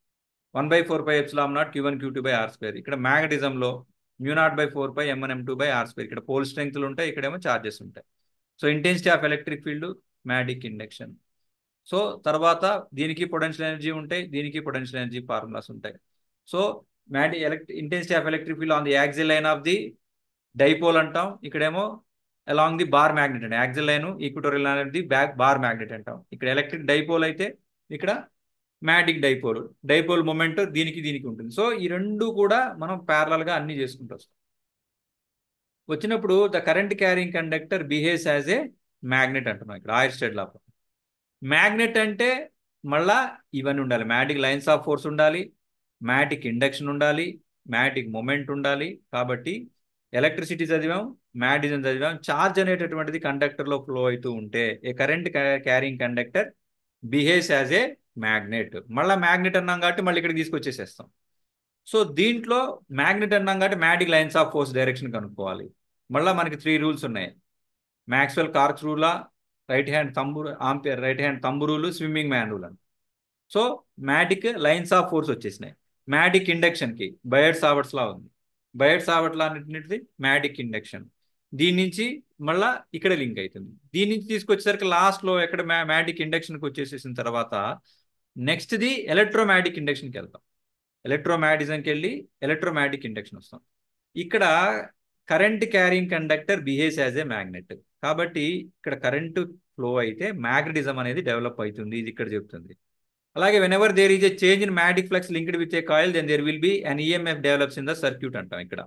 1/4πε0 Q1 Q2/r². ఇక్కడ మ్యాగ్నెటిజంలో 0/4π M1 M2/r². ఇక్కడ పోల్ స్ట్రెంగ్త్లు ఉంటాయి, ఇక్కడేమో ఛార్జెస్ ఉంటాయి. So intensity of electric field, magnetic induction. So తర్వాత దీనికి పొటెన్షియల్ ఎనర్జీ ఉంటాయి, దీనికి పొటెన్షియల్ ఎనర్జీ ఫార్ములాస్ ఉంటాయి. So intensity of electric field on the axial line of the dipole అంటాం, ఇక్కడేమో అలాంగ్ ది బార్ మ్యాగ్నెట్ అండి. యాక్సిల్ లైన్ ఈక్వటోరియల్ లైన్ అనేది bar magnet అంటాం. ఇక్కడ ఎలక్ట్రిక్ డైపోల్ అయితే ఇక్కడ మ్యాటిక్ డైపోల్ మొమెంట్ దీనికి ఉంటుంది. సో ఈ రెండు కూడా మనం ప్యారలల్ గా అన్ని చేసుకుంటూ వస్తాం. వచ్చినప్పుడు the current carrying conductor behaves as a magnet అంటున్నాం. ఇక్కడ ఐర్స్టెడ్ లా మ్యాగ్నెట్ అంటే మళ్ళా ఇవన్నీ ఉండాలి, మ్యాటిక్ లైన్స్ ఆఫ్ ఫోర్స్ ఉండాలి, మ్యాటిక్ ఇండక్షన్ ఉండాలి, మ్యాటిక్ మొమెంట్ ఉండాలి. కాబట్టి ఎలక్ట్రిసిటీ చదివాం, మ్యాగ్నెటిజం చదివాం. ఛార్జ్ అనేటటువంటిది కండక్టర్లో ఫ్లో అవుతూ ఉంటే a current carrying conductor behaves as a magnet. మళ్ళీ మ్యాగ్నెట్ అన్నాం కాబట్టి మళ్ళీ ఇక్కడ తీసుకొచ్చేసేస్తాం. సో దీంట్లో మ్యాగ్నెట్ అన్నాం కాబట్టి magnetic lines of force direction కనుక్కోవాలి. మళ్ళీ మనకి 3 రూల్స్ ఉన్నాయి, మ్యాక్స్వెల్ కార్క్స్ రూలా, right hand thumb rule, swimming man rule అని. So magnetic lines of force వచ్చేసినాయి. మ్యాటిక్ ఇండక్షన్కి బయర్డ్-సావర్ట్స్ లా ఉంది, బయర్డ్-సావర్ట్ లా అన్నిటిది మ్యాటిక్ ఇండక్షన్. దీని నుంచి మళ్ళా ఇక్కడ లింక్ అవుతుంది. దీని నుంచి తీసుకొచ్చేసరికి లాస్ట్లో ఎక్కడ మ్యాటిక్ ఇండక్షన్కి వచ్చేసేసిన తర్వాత నెక్స్ట్ది ఎలక్ట్రోమాటిక్ ఇండక్షన్కి వెళ్తాం. ఎలక్ట్రోమాగ్నెటిజంకి వెళ్ళి ఎలక్ట్రోమాటిక్ ఇండక్షన్ వస్తాం. ఇక్కడ current carrying conductor behaves as a magnet. కాబట్టి ఇక్కడ కరెంటు ఫ్లో అయితే మ్యాగ్నెటిజం అనేది డెవలప్ అవుతుంది, ఇది ఇక్కడ చెప్తుంది. అలాగే whenever there is a change in magnetic flux linked with a coil then there will be an EMF develops in the circuit అంటాం ఇక్కడ.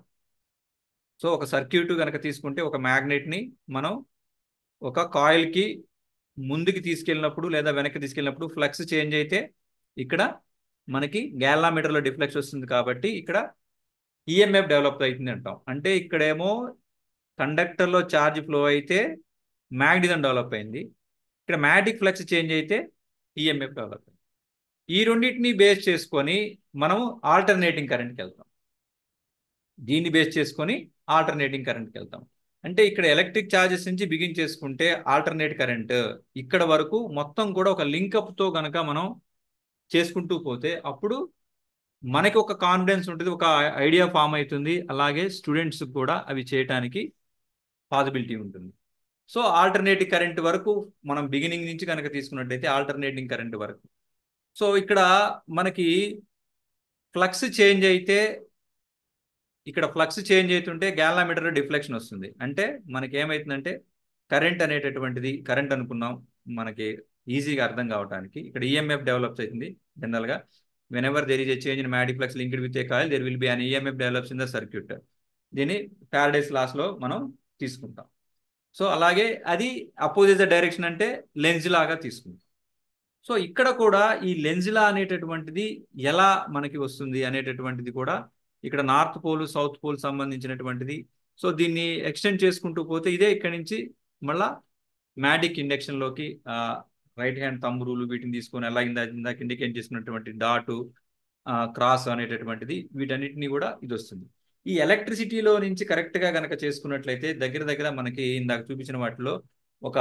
సో ఒక సర్క్యూట్ కనుక తీసుకుంటే ఒక మ్యాగ్నెట్ని మనం ఒక కాయిల్కి ముందుకి తీసుకెళ్ళినప్పుడు లేదా వెనక్కి తీసుకెళ్ళినప్పుడు ఫ్లక్స్ చేంజ్ అయితే ఇక్కడ మనకి గ్యాలనామీటర్లో డిఫ్లెక్స్ వస్తుంది కాబట్టి ఇక్కడ ఈఎంఎఫ్ డెవలప్ అవుతుంది అంటాం. అంటే ఇక్కడేమో కండక్టర్లో ఛార్జ్ ఫ్లో అయితే మ్యాగ్నెటిజం డెవలప్ అయింది, ఇక్కడ మ్యాగ్నెటిక్ ఫ్లక్స్ చేంజ్ అయితే ఈఎంఎఫ్ డెవలప్ అయింది. ఈ రెండింటిని బేస్ చేసుకొని మనం ఆల్టర్నేటింగ్ కరెంట్కి వెళ్తాం. దీన్ని బేస్ చేసుకొని ఆల్టర్నేటింగ్ కరెంట్కి వెళ్తాం. అంటే ఇక్కడ ఎలక్ట్రిక్ ఛార్జెస్ నుంచి బిగిన్ చేసుకుంటే ఆల్టర్నేట్ కరెంట్ ఇక్కడ వరకు మొత్తం కూడా ఒక లింకప్తో గనక మనం చేసుకుంటూ పోతే అప్పుడు మనకి ఒక కాన్ఫిడెన్స్ ఉంటుంది, ఒక ఐడియా ఫామ్ అవుతుంది. అలాగే స్టూడెంట్స్ కూడా అవి చేయడానికి పాసిబిలిటీ ఉంటుంది. సో ఆల్టర్నేటివ్ కరెంట్ వరకు మనం బిగినింగ్ నుంచి కనుక తీసుకున్నట్టయితే ఆల్టర్నేటింగ్ కరెంట్ వరకు. సో ఇక్కడ మనకి ఫ్లక్స్ చేంజ్ అయితే ఇక్కడ ఫ్లక్స్ చేంజ్ అవుతుంటే గ్యాలనామీటర్ డిఫ్లెక్షన్ వస్తుంది. అంటే మనకి ఏమవుతుందంటే కరెంట్ అనేటటువంటిది కరెంట్ అనుకున్నాం మనకి ఈజీగా అర్థం కావడానికి. ఇక్కడ ఈఎంఎఫ్ డెవలప్స్ అవుతుంది. జనరల్గా whenever there is a change in magnetic flux linked with a coil there will be an EMF develops in the circuit. దీన్ని ఫారడేస్ లాస్లో మనం తీసుకుంటాం. సో అలాగే అది అపోజిట్ ద డైరెక్షన్ అంటే లెన్స్ లాగా తీసుకుంటాం. సో ఇక్కడ కూడా ఈ లెన్స్ లా అనేటటువంటిది ఎలా మనకి వస్తుంది అనేటటువంటిది కూడా ఇక్కడ నార్త్ పోల్ సౌత్ పోల్ సంబంధించినటువంటిది. సో దీన్ని ఎక్స్టెండ్ చేసుకుంటూ పోతే ఇదే ఇక్కడ నుంచి మళ్ళా మ్యాగ్నెటిక్ ఇండక్షన్లోకి రైట్ హ్యాండ్ థంబ్ రూల్ వీటిని తీసుకొని అలా ఇందాక ఇండికేట్ చేసుకున్నటువంటి డాటు క్రాస్ అనేటటువంటిది వీటన్నిటిని కూడా ఇది వస్తుంది. ఈ ఎలక్ట్రిసిటీలో నుంచి కరెక్ట్గా కనుక చేసుకున్నట్లయితే దగ్గర దగ్గర మనకి ఇందాక చూపించిన వాటిలో ఒక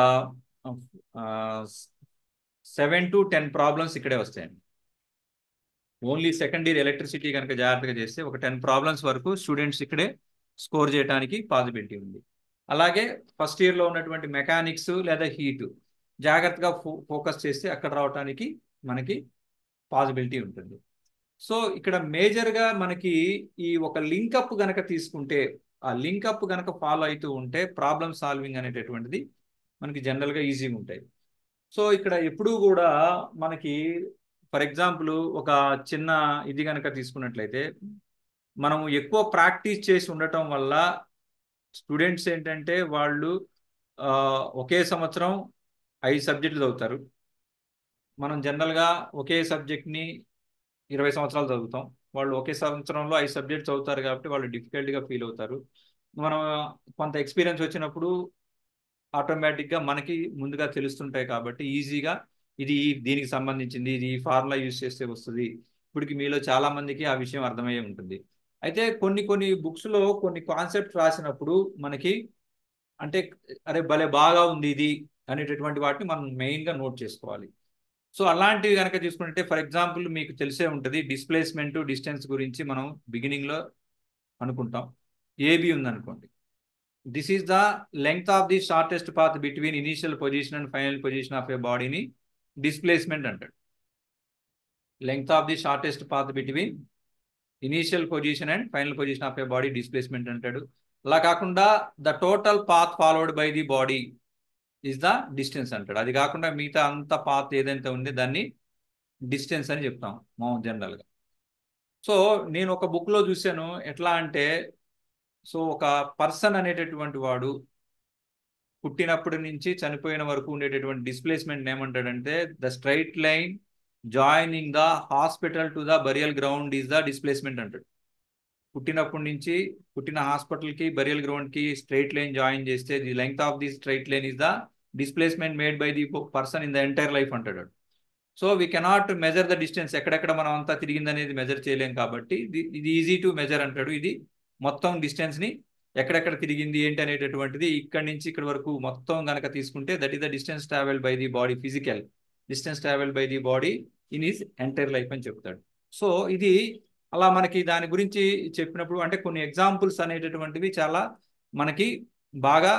7 to 10 ప్రాబ్లమ్స్ ఇక్కడే వస్తాయండి. ఓన్లీ సెకండ్ ఇయర్ ఎలక్ట్రిసిటీ కనుక జాగ్రత్తగా చేస్తే ఒక 10 ప్రాబ్లమ్స్ వరకు స్టూడెంట్స్ ఇక్కడే స్కోర్ చేయడానికి పాసిబిలిటీ ఉంది. అలాగే ఫస్ట్ ఇయర్లో ఉన్నటువంటి మెకానిక్స్ లేదా హీటు జాగ్రత్తగా ఫోకస్ చేస్తే అక్కడ రావడానికి మనకి పాసిబిలిటీ ఉంటుంది. సో ఇక్కడ మేజర్గా మనకి ఈ ఒక లింకప్ గనక తీసుకుంటే ఆ లింకప్ గనక ఫాలో అవుతూ ఉంటే ప్రాబ్లమ్ సాల్వింగ్ అనేటటువంటిది మనకి జనరల్గా ఈజీగా ఉంటాయి. సో ఇక్కడ ఎప్పుడూ కూడా మనకి ఫర్ ఎగ్జాంపుల్ ఒక చిన్న ఇది కనుక తీసుకున్నట్లయితే మనం ఎక్కువ ప్రాక్టీస్ చేసి ఉండటం వల్ల స్టూడెంట్స్ ఏంటంటే వాళ్ళు ఒకే సంవత్సరం 5 సబ్జెక్టులు చదువుతారు. మనం జనరల్గా ఒకే సబ్జెక్ట్ని 20 సంవత్సరాలు చదువుతాం. వాళ్ళు ఒకే సంవత్సరంలో 5 సబ్జెక్ట్స్ చదువుతారు కాబట్టి వాళ్ళు డిఫికల్ట్గా ఫీల్ అవుతారు. మనం కొంత ఎక్స్పీరియన్స్ వచ్చినప్పుడు ఆటోమేటిక్గా మనకి ముందుగా తెలుస్తుంటాయి కాబట్టి ఈజీగా ఇది దీనికి సంబంధించింది, ఇది ఈ ఫార్ములా యూజ్ చేస్తే వస్తుంది. ఇప్పటికి మీలో చాలా మందికి ఆ విషయం అర్థమయ్యే ఉంటుంది. అయితే కొన్ని బుక్స్లో కొన్ని కాన్సెప్ట్ రాసినప్పుడు మనకి అంటే అరే భలే బాగా ఉంది ఇది అనేటటువంటి వాటిని మనం మెయిన్గా నోట్ చేసుకోవాలి. సో అలాంటివి కనుక చూసుకుంటే ఫర్ ఎగ్జాంపుల్ మీకు తెలిసే ఉంటుంది డిస్ప్లేస్మెంట్ డిస్టెన్స్ గురించి మనం బిగినింగ్లో అనుకుంటాం. ఏబి ఉందనుకోండి, this is the length of the shortest path between initial position and final position of a బాడీని డిస్ప్లేస్మెంట్ అంటాడు. Length of the shortest path between initial position and final position of a body displacement అంటాడు. అలా కాకుండా the total path followed by the body is the distance అంటాడు. అది కాకుండా మిగతా అంత పాత్ ఏదైతే ఉందో దాన్ని డిస్టెన్స్ అని చెప్తాం మనం జనరల్గా. సో నేను ఒక బుక్లో చూశాను ఎట్లా అంటే, సో ఒక పర్సన్ అనేటటువంటి వాడు పుట్టినప్పటి నుంచి చనిపోయిన వరకు ఉండేటటువంటి డిస్ప్లేస్మెంట్ ఏమంటాడంటే the straight line joining the hospital to the burial ground is the displacement అంటాడు. పుట్టినప్పటి నుంచి పుట్టిన హాస్పిటల్కి బరియల్ గ్రౌండ్కి స్ట్రైట్ లైన్ జాయిన్ చేస్తే the length of the straight line is the displacement made by the person in the entire life అంటాడు. So we cannot measure the distance, ఎక్కడెక్కడ మనం అంతా తిరిగింది అనేది మెజర్ చేయలేం కాబట్టి ఇది ఈజీ టు మెజర్ అంటాడు. ఇది మొత్తం డిస్టెన్స్ని ఎక్కడెక్కడ తిరిగింది ఏంటి అనేటటువంటిది ఇక్కడి నుంచి ఇక్కడ వరకు మొత్తం కనుక తీసుకుంటే that is the distance travel by the body, physical distance travel by the body in is entire life అని చెప్తాడు. సో ఇది అలా మనకి దాని గురించి చెప్పినప్పుడు అంటే కొన్ని ఎగ్జాంపుల్స్ అనేటటువంటివి చాలా మనకి బాగా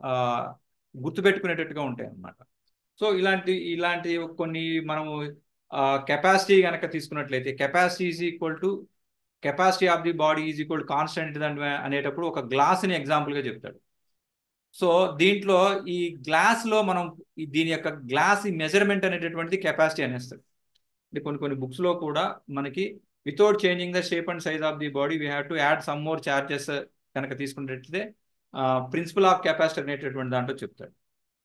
గుర్తుపెట్టుకునేటట్టుగా ఉంటాయి అన్నమాట. సో ఇలాంటి కొన్ని మనము కెపాసిటీ కనుక తీసుకున్నట్లయితే capacity is equal to capacity of the body is equal constant అనేటప్పుడు ఒక గ్లాస్ని ఎగ్జాంపుల్గా చెప్తాడు. సో దీంట్లో ఈ గ్లాస్లో మనం దీని యొక్క గ్లాస్ మెజర్మెంట్ అనేటటువంటిది కెపాసిటీ అనేస్తాడు. అంటే కొన్ని బుక్స్లో కూడా మనకి without changing the shape and size of the body we have to add some more charges కనుక తీసుకున్నట్లయితే ప్రిన్సిపల్ ఆఫ్ కెపాసిటీ అనేటటువంటి దాంట్లో చెప్తాడు.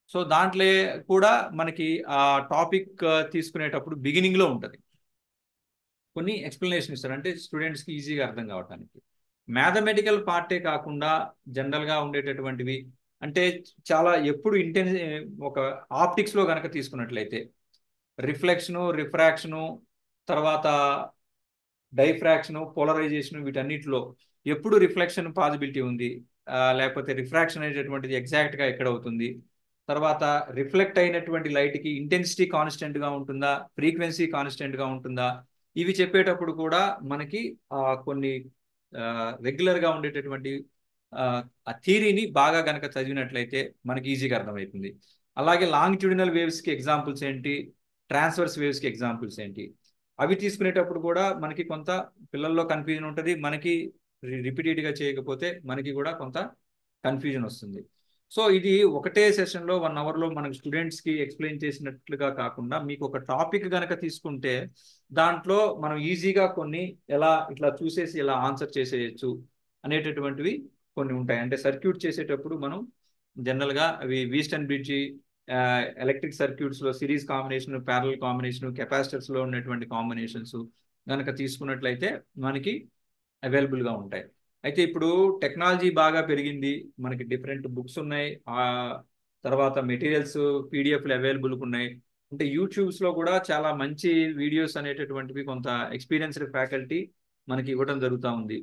సో దాంట్లో కూడా మనకి ఆ టాపిక్ తీసుకునేటప్పుడు బిగినింగ్లో ఉంటుంది, కొన్ని ఎక్స్ప్లెనేషన్ ఇస్తారు, అంటే స్టూడెంట్స్కి ఈజీగా అర్థం కావడానికి. మ్యాథమెటికల్ పార్టే కాకుండా జనరల్గా ఉండేటటువంటివి అంటే చాలా ఎప్పుడు ఒక ఆప్టిక్స్లో కనుక తీసుకున్నట్లయితే రిఫ్లెక్షను, రిఫ్రాక్షను, తర్వాత డైఫ్రాక్షను, పోలరైజేషన్, వీటన్నిటిలో ఎప్పుడు రిఫ్లెక్షన్ పాసిబిలిటీ ఉంది, లేకపోతే రిఫ్రాక్షన్ అనేటటువంటిది ఎగ్జాక్ట్గా ఎక్కడ అవుతుంది, తర్వాత రిఫ్లెక్ట్ అయినటువంటి లైట్కి ఇంటెన్సిటీ కాన్స్టెంట్గా ఉంటుందా, ఫ్రీక్వెన్సీ కాన్స్టెంట్గా ఉంటుందా, ఇవి చెప్పేటప్పుడు కూడా మనకి కొన్ని రెగ్యులర్గా ఉండేటటువంటి ఆ థియరీని బాగా గనక చదివినట్లయితే మనకి ఈజీగా అర్థమవుతుంది. అలాగే లాంగిట్యూడినల్ వేవ్స్కి ఎగ్జాంపుల్స్ ఏంటి, ట్రాన్స్వర్స్ వేవ్స్కి ఎగ్జాంపుల్స్ ఏంటి, అవి తీసుకునేటప్పుడు కూడా మనకి కొంత పిల్లల్లో కన్ఫ్యూజన్ ఉంటుంది, మనకి రిపీటెడ్గా చేయకపోతే మనకి కూడా కొంత కన్ఫ్యూజన్ వస్తుంది. సో ఇది ఒకటే సెషన్లో 1 అవర్లో మనకి స్టూడెంట్స్కి ఎక్స్ప్లెయిన్ చేసినట్లుగా కాకుండా మీకు ఒక టాపిక్ కనుక తీసుకుంటే దాంట్లో మనం ఈజీగా కొన్ని ఎలా ఇట్లా చూసేసి ఎలా ఆన్సర్ చేసేయచ్చు అనేటటువంటివి కొన్ని ఉంటాయి. అంటే సర్క్యూట్ చేసేటప్పుడు మనం జనరల్గా అవి వీస్టన్ బ్రిడ్జి, ఎలక్ట్రిక్ సర్క్యూట్స్లో సిరీస్ కాంబినేషన్, ప్యారలల్ కాంబినేషన్, కెపాసిటర్స్లో ఉన్నటువంటి కాంబినేషన్స్ కనుక తీసుకున్నట్లయితే మనకి అవైలబుల్గా ఉంటాయి. అయితే ఇప్పుడు టెక్నాలజీ బాగా పెరిగింది, మనకి డిఫరెంట్ బుక్స్ ఉన్నాయి, ఆ తర్వాత మెటీరియల్స్ పీడిఎఫ్లు అవైలబుల్గా ఉన్నాయి. అంటే యూట్యూబ్స్లో కూడా చాలా మంచి వీడియోస్ అనేటటువంటివి కొంత ఎక్స్పీరియన్స్డ్ ఫ్యాకల్టీ మనకి ఇవ్వడం జరుగుతూ ఉంది.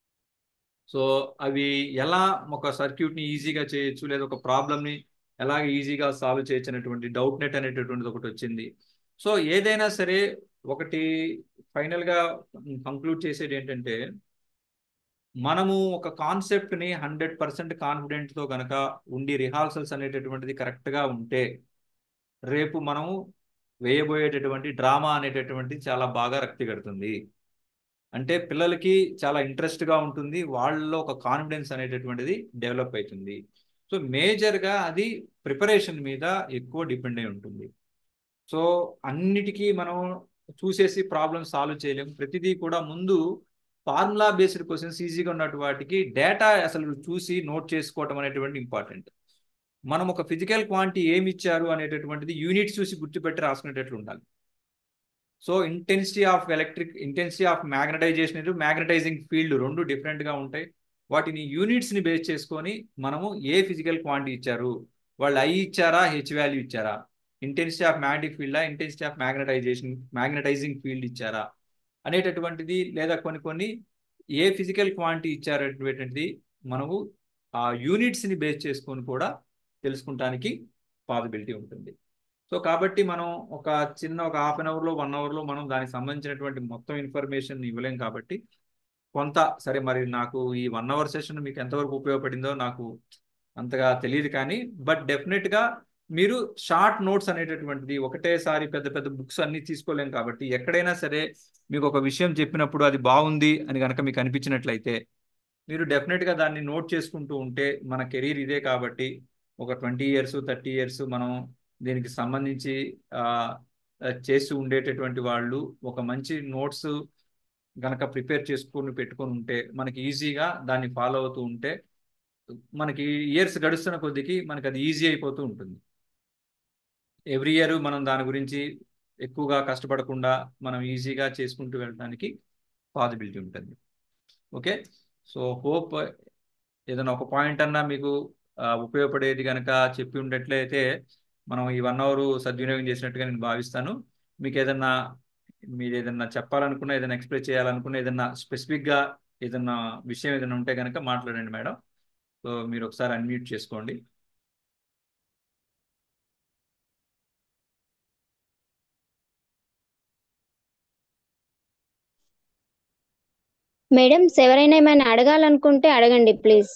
సో అవి ఎలా ఒక సర్క్యూట్ని ఈజీగా చేయొచ్చు, లేదా ఒక ప్రాబ్లమ్ని ఎలా ఈజీగా సాల్వ్ చేయొచ్చు అనేటువంటి డౌట్ నెట్ అనేటటువంటిది ఒకటి వచ్చింది. సో ఏదైనా సరే ఒకటి ఫైనల్గా కంక్లూడ్ చేసేది ఏంటంటే, మనము ఒక కాన్సెప్ట్ని 100% కాన్ఫిడెంట్తో కనుక ఉండి రిహార్సల్స్ అనేటటువంటిది కరెక్ట్గా ఉంటే రేపు మనము వేయబోయేటటువంటి డ్రామా అనేటటువంటిది చాలా బాగా రక్తి కడుతుంది. అంటే పిల్లలకి చాలా ఇంట్రెస్ట్గా ఉంటుంది, వాళ్ళలో ఒక కాన్ఫిడెన్స్ అనేటటువంటిది డెవలప్ అవుతుంది. సో మేజర్గా అది ప్రిపరేషన్ మీద ఎక్కువ డిపెండ్ అయి ఉంటుంది. సో అన్నిటికీ మనం చూసేసి ప్రాబ్లమ్ సాల్వ్ చేయలేము, ప్రతిదీ కూడా ముందు ఫార్ములా బేస్డ్ క్వశ్చన్స్ ఈజీగా ఉన్నట్టు వాటికి డేటా అసలు చూసి నోట్ చేసుకోవటం అనేటువంటి ఇంపార్టెంట్. మనం ఒక ఫిజికల్ క్వాంటిటీ ఏమి ఇచ్చారు అనేటటువంటిది యూనిట్స్ చూసి గుర్తుపెట్టి రాసుకునేటట్లు ఉండాలి. So intensity of magnetization, magnetizing field రెండు డిఫరెంట్గా ఉంటాయి. వాటిని యూనిట్స్ని బేస్ చేసుకొని మనము ఏ ఫిజికల్ క్వాంటిటీ ఇచ్చారు, వాళ్ళు ఐ ఇచ్చారా, హెచ్ వాల్యూ ఇచ్చారా, ఇంటెన్సిటీ ఆఫ్ మ్యాగ్నెటిక్ ఫీల్డా, ఇంటెన్సిటీ ఆఫ్ మ్యాగ్నటైజింగ్ ఫీల్డ్ ఇచ్చారా అనేటటువంటిది, లేదా కొన్ని ఏ ఫిజికల్ క్వాంటిటీ ఇచ్చారనేటువంటిది మనము ఆ యూనిట్స్ని బేస్ చేసుకొని కూడా తెలుసుకుంటానికి పాసిబిలిటీ ఉంటుంది. సో కాబట్టి మనం ఒక హాఫ్ అన్ అవర్లో 1 అవర్లో మనం దానికి సంబంధించినటువంటి మొత్తం ఇన్ఫర్మేషన్ ఇవ్వలేం. కాబట్టి కొంత సరే, మరి నాకు ఈ 1 అవర్ సెషన్ మీకు ఎంతవరకు ఉపయోగపడిందో నాకు అంతగా తెలియదు, కానీ బట్ డెఫినెట్గా మీరు షార్ట్ నోట్స్ అనేటటువంటిది ఒకటేసారి పెద్ద పెద్ద బుక్స్ అన్ని తీసుకోలేం. కాబట్టి ఎక్కడైనా సరే మీకు ఒక విషయం చెప్పినప్పుడు అది బాగుంది అని కనుక మీకు అనిపించినట్లయితే మీరు డెఫినెట్గా దాన్ని నోట్ చేసుకుంటూ ఉంటే, మన కెరీర్ ఇదే కాబట్టి ఒక 20 ఇయర్స్ 30 ఇయర్స్ మనం దీనికి సంబంధించి చేస్తూ ఉండేటటువంటి వాళ్ళు ఒక మంచి నోట్స్ గనక ప్రిపేర్ చేసుకొని పెట్టుకొని ఉంటే మనకి ఈజీగా దాన్ని ఫాలో అవుతూ ఉంటే మనకి ఇయర్స్ గడుస్తున్న కొద్దికి మనకి అది ఈజీ అయిపోతూ ఉంటుంది. ఎవ్రీ ఇయర్ మనం దాని గురించి ఎక్కువగా కష్టపడకుండా మనం ఈజీగా చేసుకుంటూ వెళ్ళడానికి పాసిబిలిటీ ఉంటుంది. ఓకే, సో హోప్ ఏదైనా ఒక పాయింట్ అన్నా మీకు ఉపయోగపడేది కనుక చెప్పి ఉండట్లయితే మనం ఈ 1 అవర్ సద్వినియోగం చేసినట్టుగా నేను భావిస్తాను. మీరు ఏదైనా చెప్పాలనుకున్నా, ఏదైనా ఎక్స్ప్రెస్ చేయాలనుకున్నా, ఏదైనా స్పెసిఫిక్గా ఏదైనా విషయం ఏదైనా ఉంటే కనుక మాట్లాడండి మేడం. సో మీరు ఒకసారి అన్మ్యూట్ చేసుకోండి. మేడం ఎవరైనా ఏమైనా అడగాలనుకుంటే అడగండి ప్లీజ్.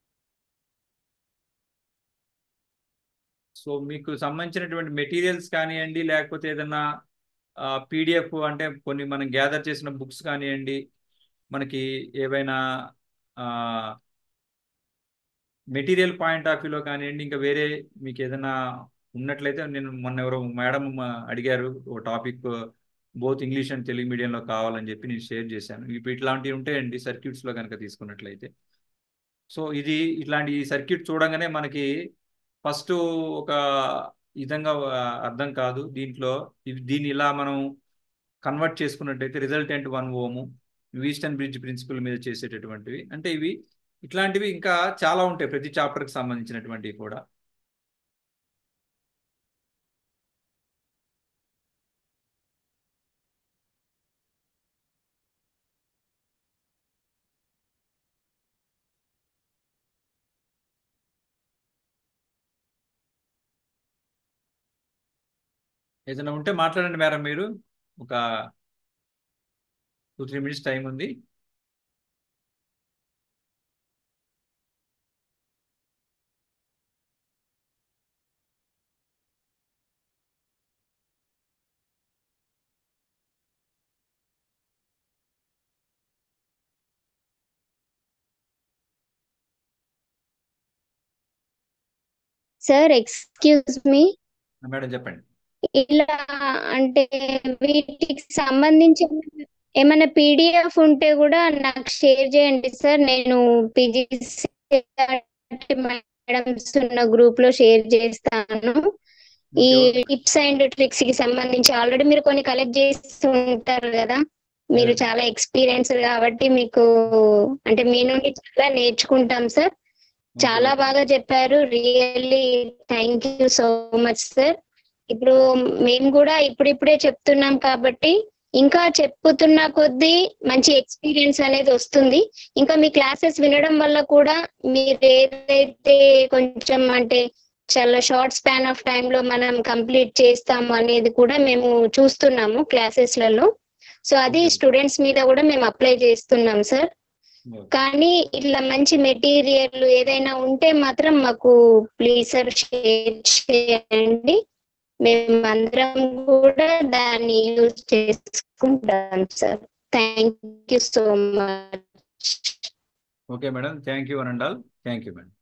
సో మీకు సంబంధించినటువంటి మెటీరియల్స్ కానివ్వండి, లేకపోతే ఏదైనా పీడిఎఫ్ అంటే కొన్ని మనం గ్యాదర్ చేసిన బుక్స్ కానివ్వండి, మనకి ఏవైనా మెటీరియల్ పాయింట్ ఆఫ్ వ్యూలో కానివ్వండి, ఇంకా వేరే మీకు ఏదైనా ఉన్నట్లయితే, నేను మొన్న ఎవరో మేడం అడిగారు ఒక topic both English and Telugu మీడియంలో కావాలని చెప్పి నేను షేర్ చేశాను. ఇప్పుడు ఇట్లాంటివి ఉంటాయండి సర్క్యూట్స్లో కనుక తీసుకున్నట్లయితే. సో ఇట్లాంటి సర్క్యూట్ చూడంగానే మనకి ఫస్ట్ ఒక విధంగా అర్థం కాదు దీంట్లో. దీన్ని ఇలా మనం కన్వర్ట్ చేసుకున్నట్టయితే resultant 1 ohm, Wheatstone bridge principle మీద చేసేటటువంటివి. అంటే ఇట్లాంటివి ఇంకా చాలా ఉంటాయి ప్రతి చాప్టర్కి సంబంధించినటువంటివి కూడా. ఏదైనా ఉంటే మాట్లాడండి మేడం. మీరు ఒక 2-3 మినిట్స్ టైం ఉంది. సార్ ఎక్స్క్యూజ్ మీ, మేడం చెప్పండి. ఇలా అంటే వీటికి సంబంధించి ఏమైనా పీడిఎఫ్ ఉంటే కూడా నాకు షేర్ చేయండి సార్. నేను పీజీసీ మేడమ్స్ ఉన్న గ్రూప్ లో షేర్ చేస్తాను. ఈ టిప్స్ అండ్ ట్రిక్స్ కి సంబంధించి ఆల్రెడీ మీరు కొన్ని కలెక్ట్ చేసి ఉంటారు కదా, మీరు చాలా ఎక్స్పీరియన్స్ కాబట్టి మీకు అంటే మీ నుండి చాలా నేర్చుకుంటాం సార్. చాలా బాగా చెప్పారు. Really thank you so much sir. ఇప్పుడు మేము కూడా ఇప్పుడిప్పుడే చెప్తున్నాం కాబట్టి ఇంకా చెప్పుతున్న కొద్దీ మంచి ఎక్స్పీరియన్స్ అనేది వస్తుంది. ఇంకా మీ క్లాసెస్ వినడం వల్ల కూడా మీరు ఏదైతే కొంచెం అంటే చాలా షార్ట్ స్పాన్ ఆఫ్ టైమ్ లో మనం కంప్లీట్ చేస్తాము అనేది కూడా మేము చూస్తున్నాము క్లాసెస్లలో. సో అది స్టూడెంట్స్ మీద కూడా మేము అప్లై చేస్తున్నాం సార్. కానీ ఇట్లా మంచి మెటీరియల్ ఏదైనా ఉంటే మాత్రం మాకు ప్లీజ్ సార్ షేర్ చేయండి. మేమందరం కూడా దాన్ని యూజ్ చేసుకుంటాం sir. Thank you so much. Okay madam, thank you one and all. Thank you madam.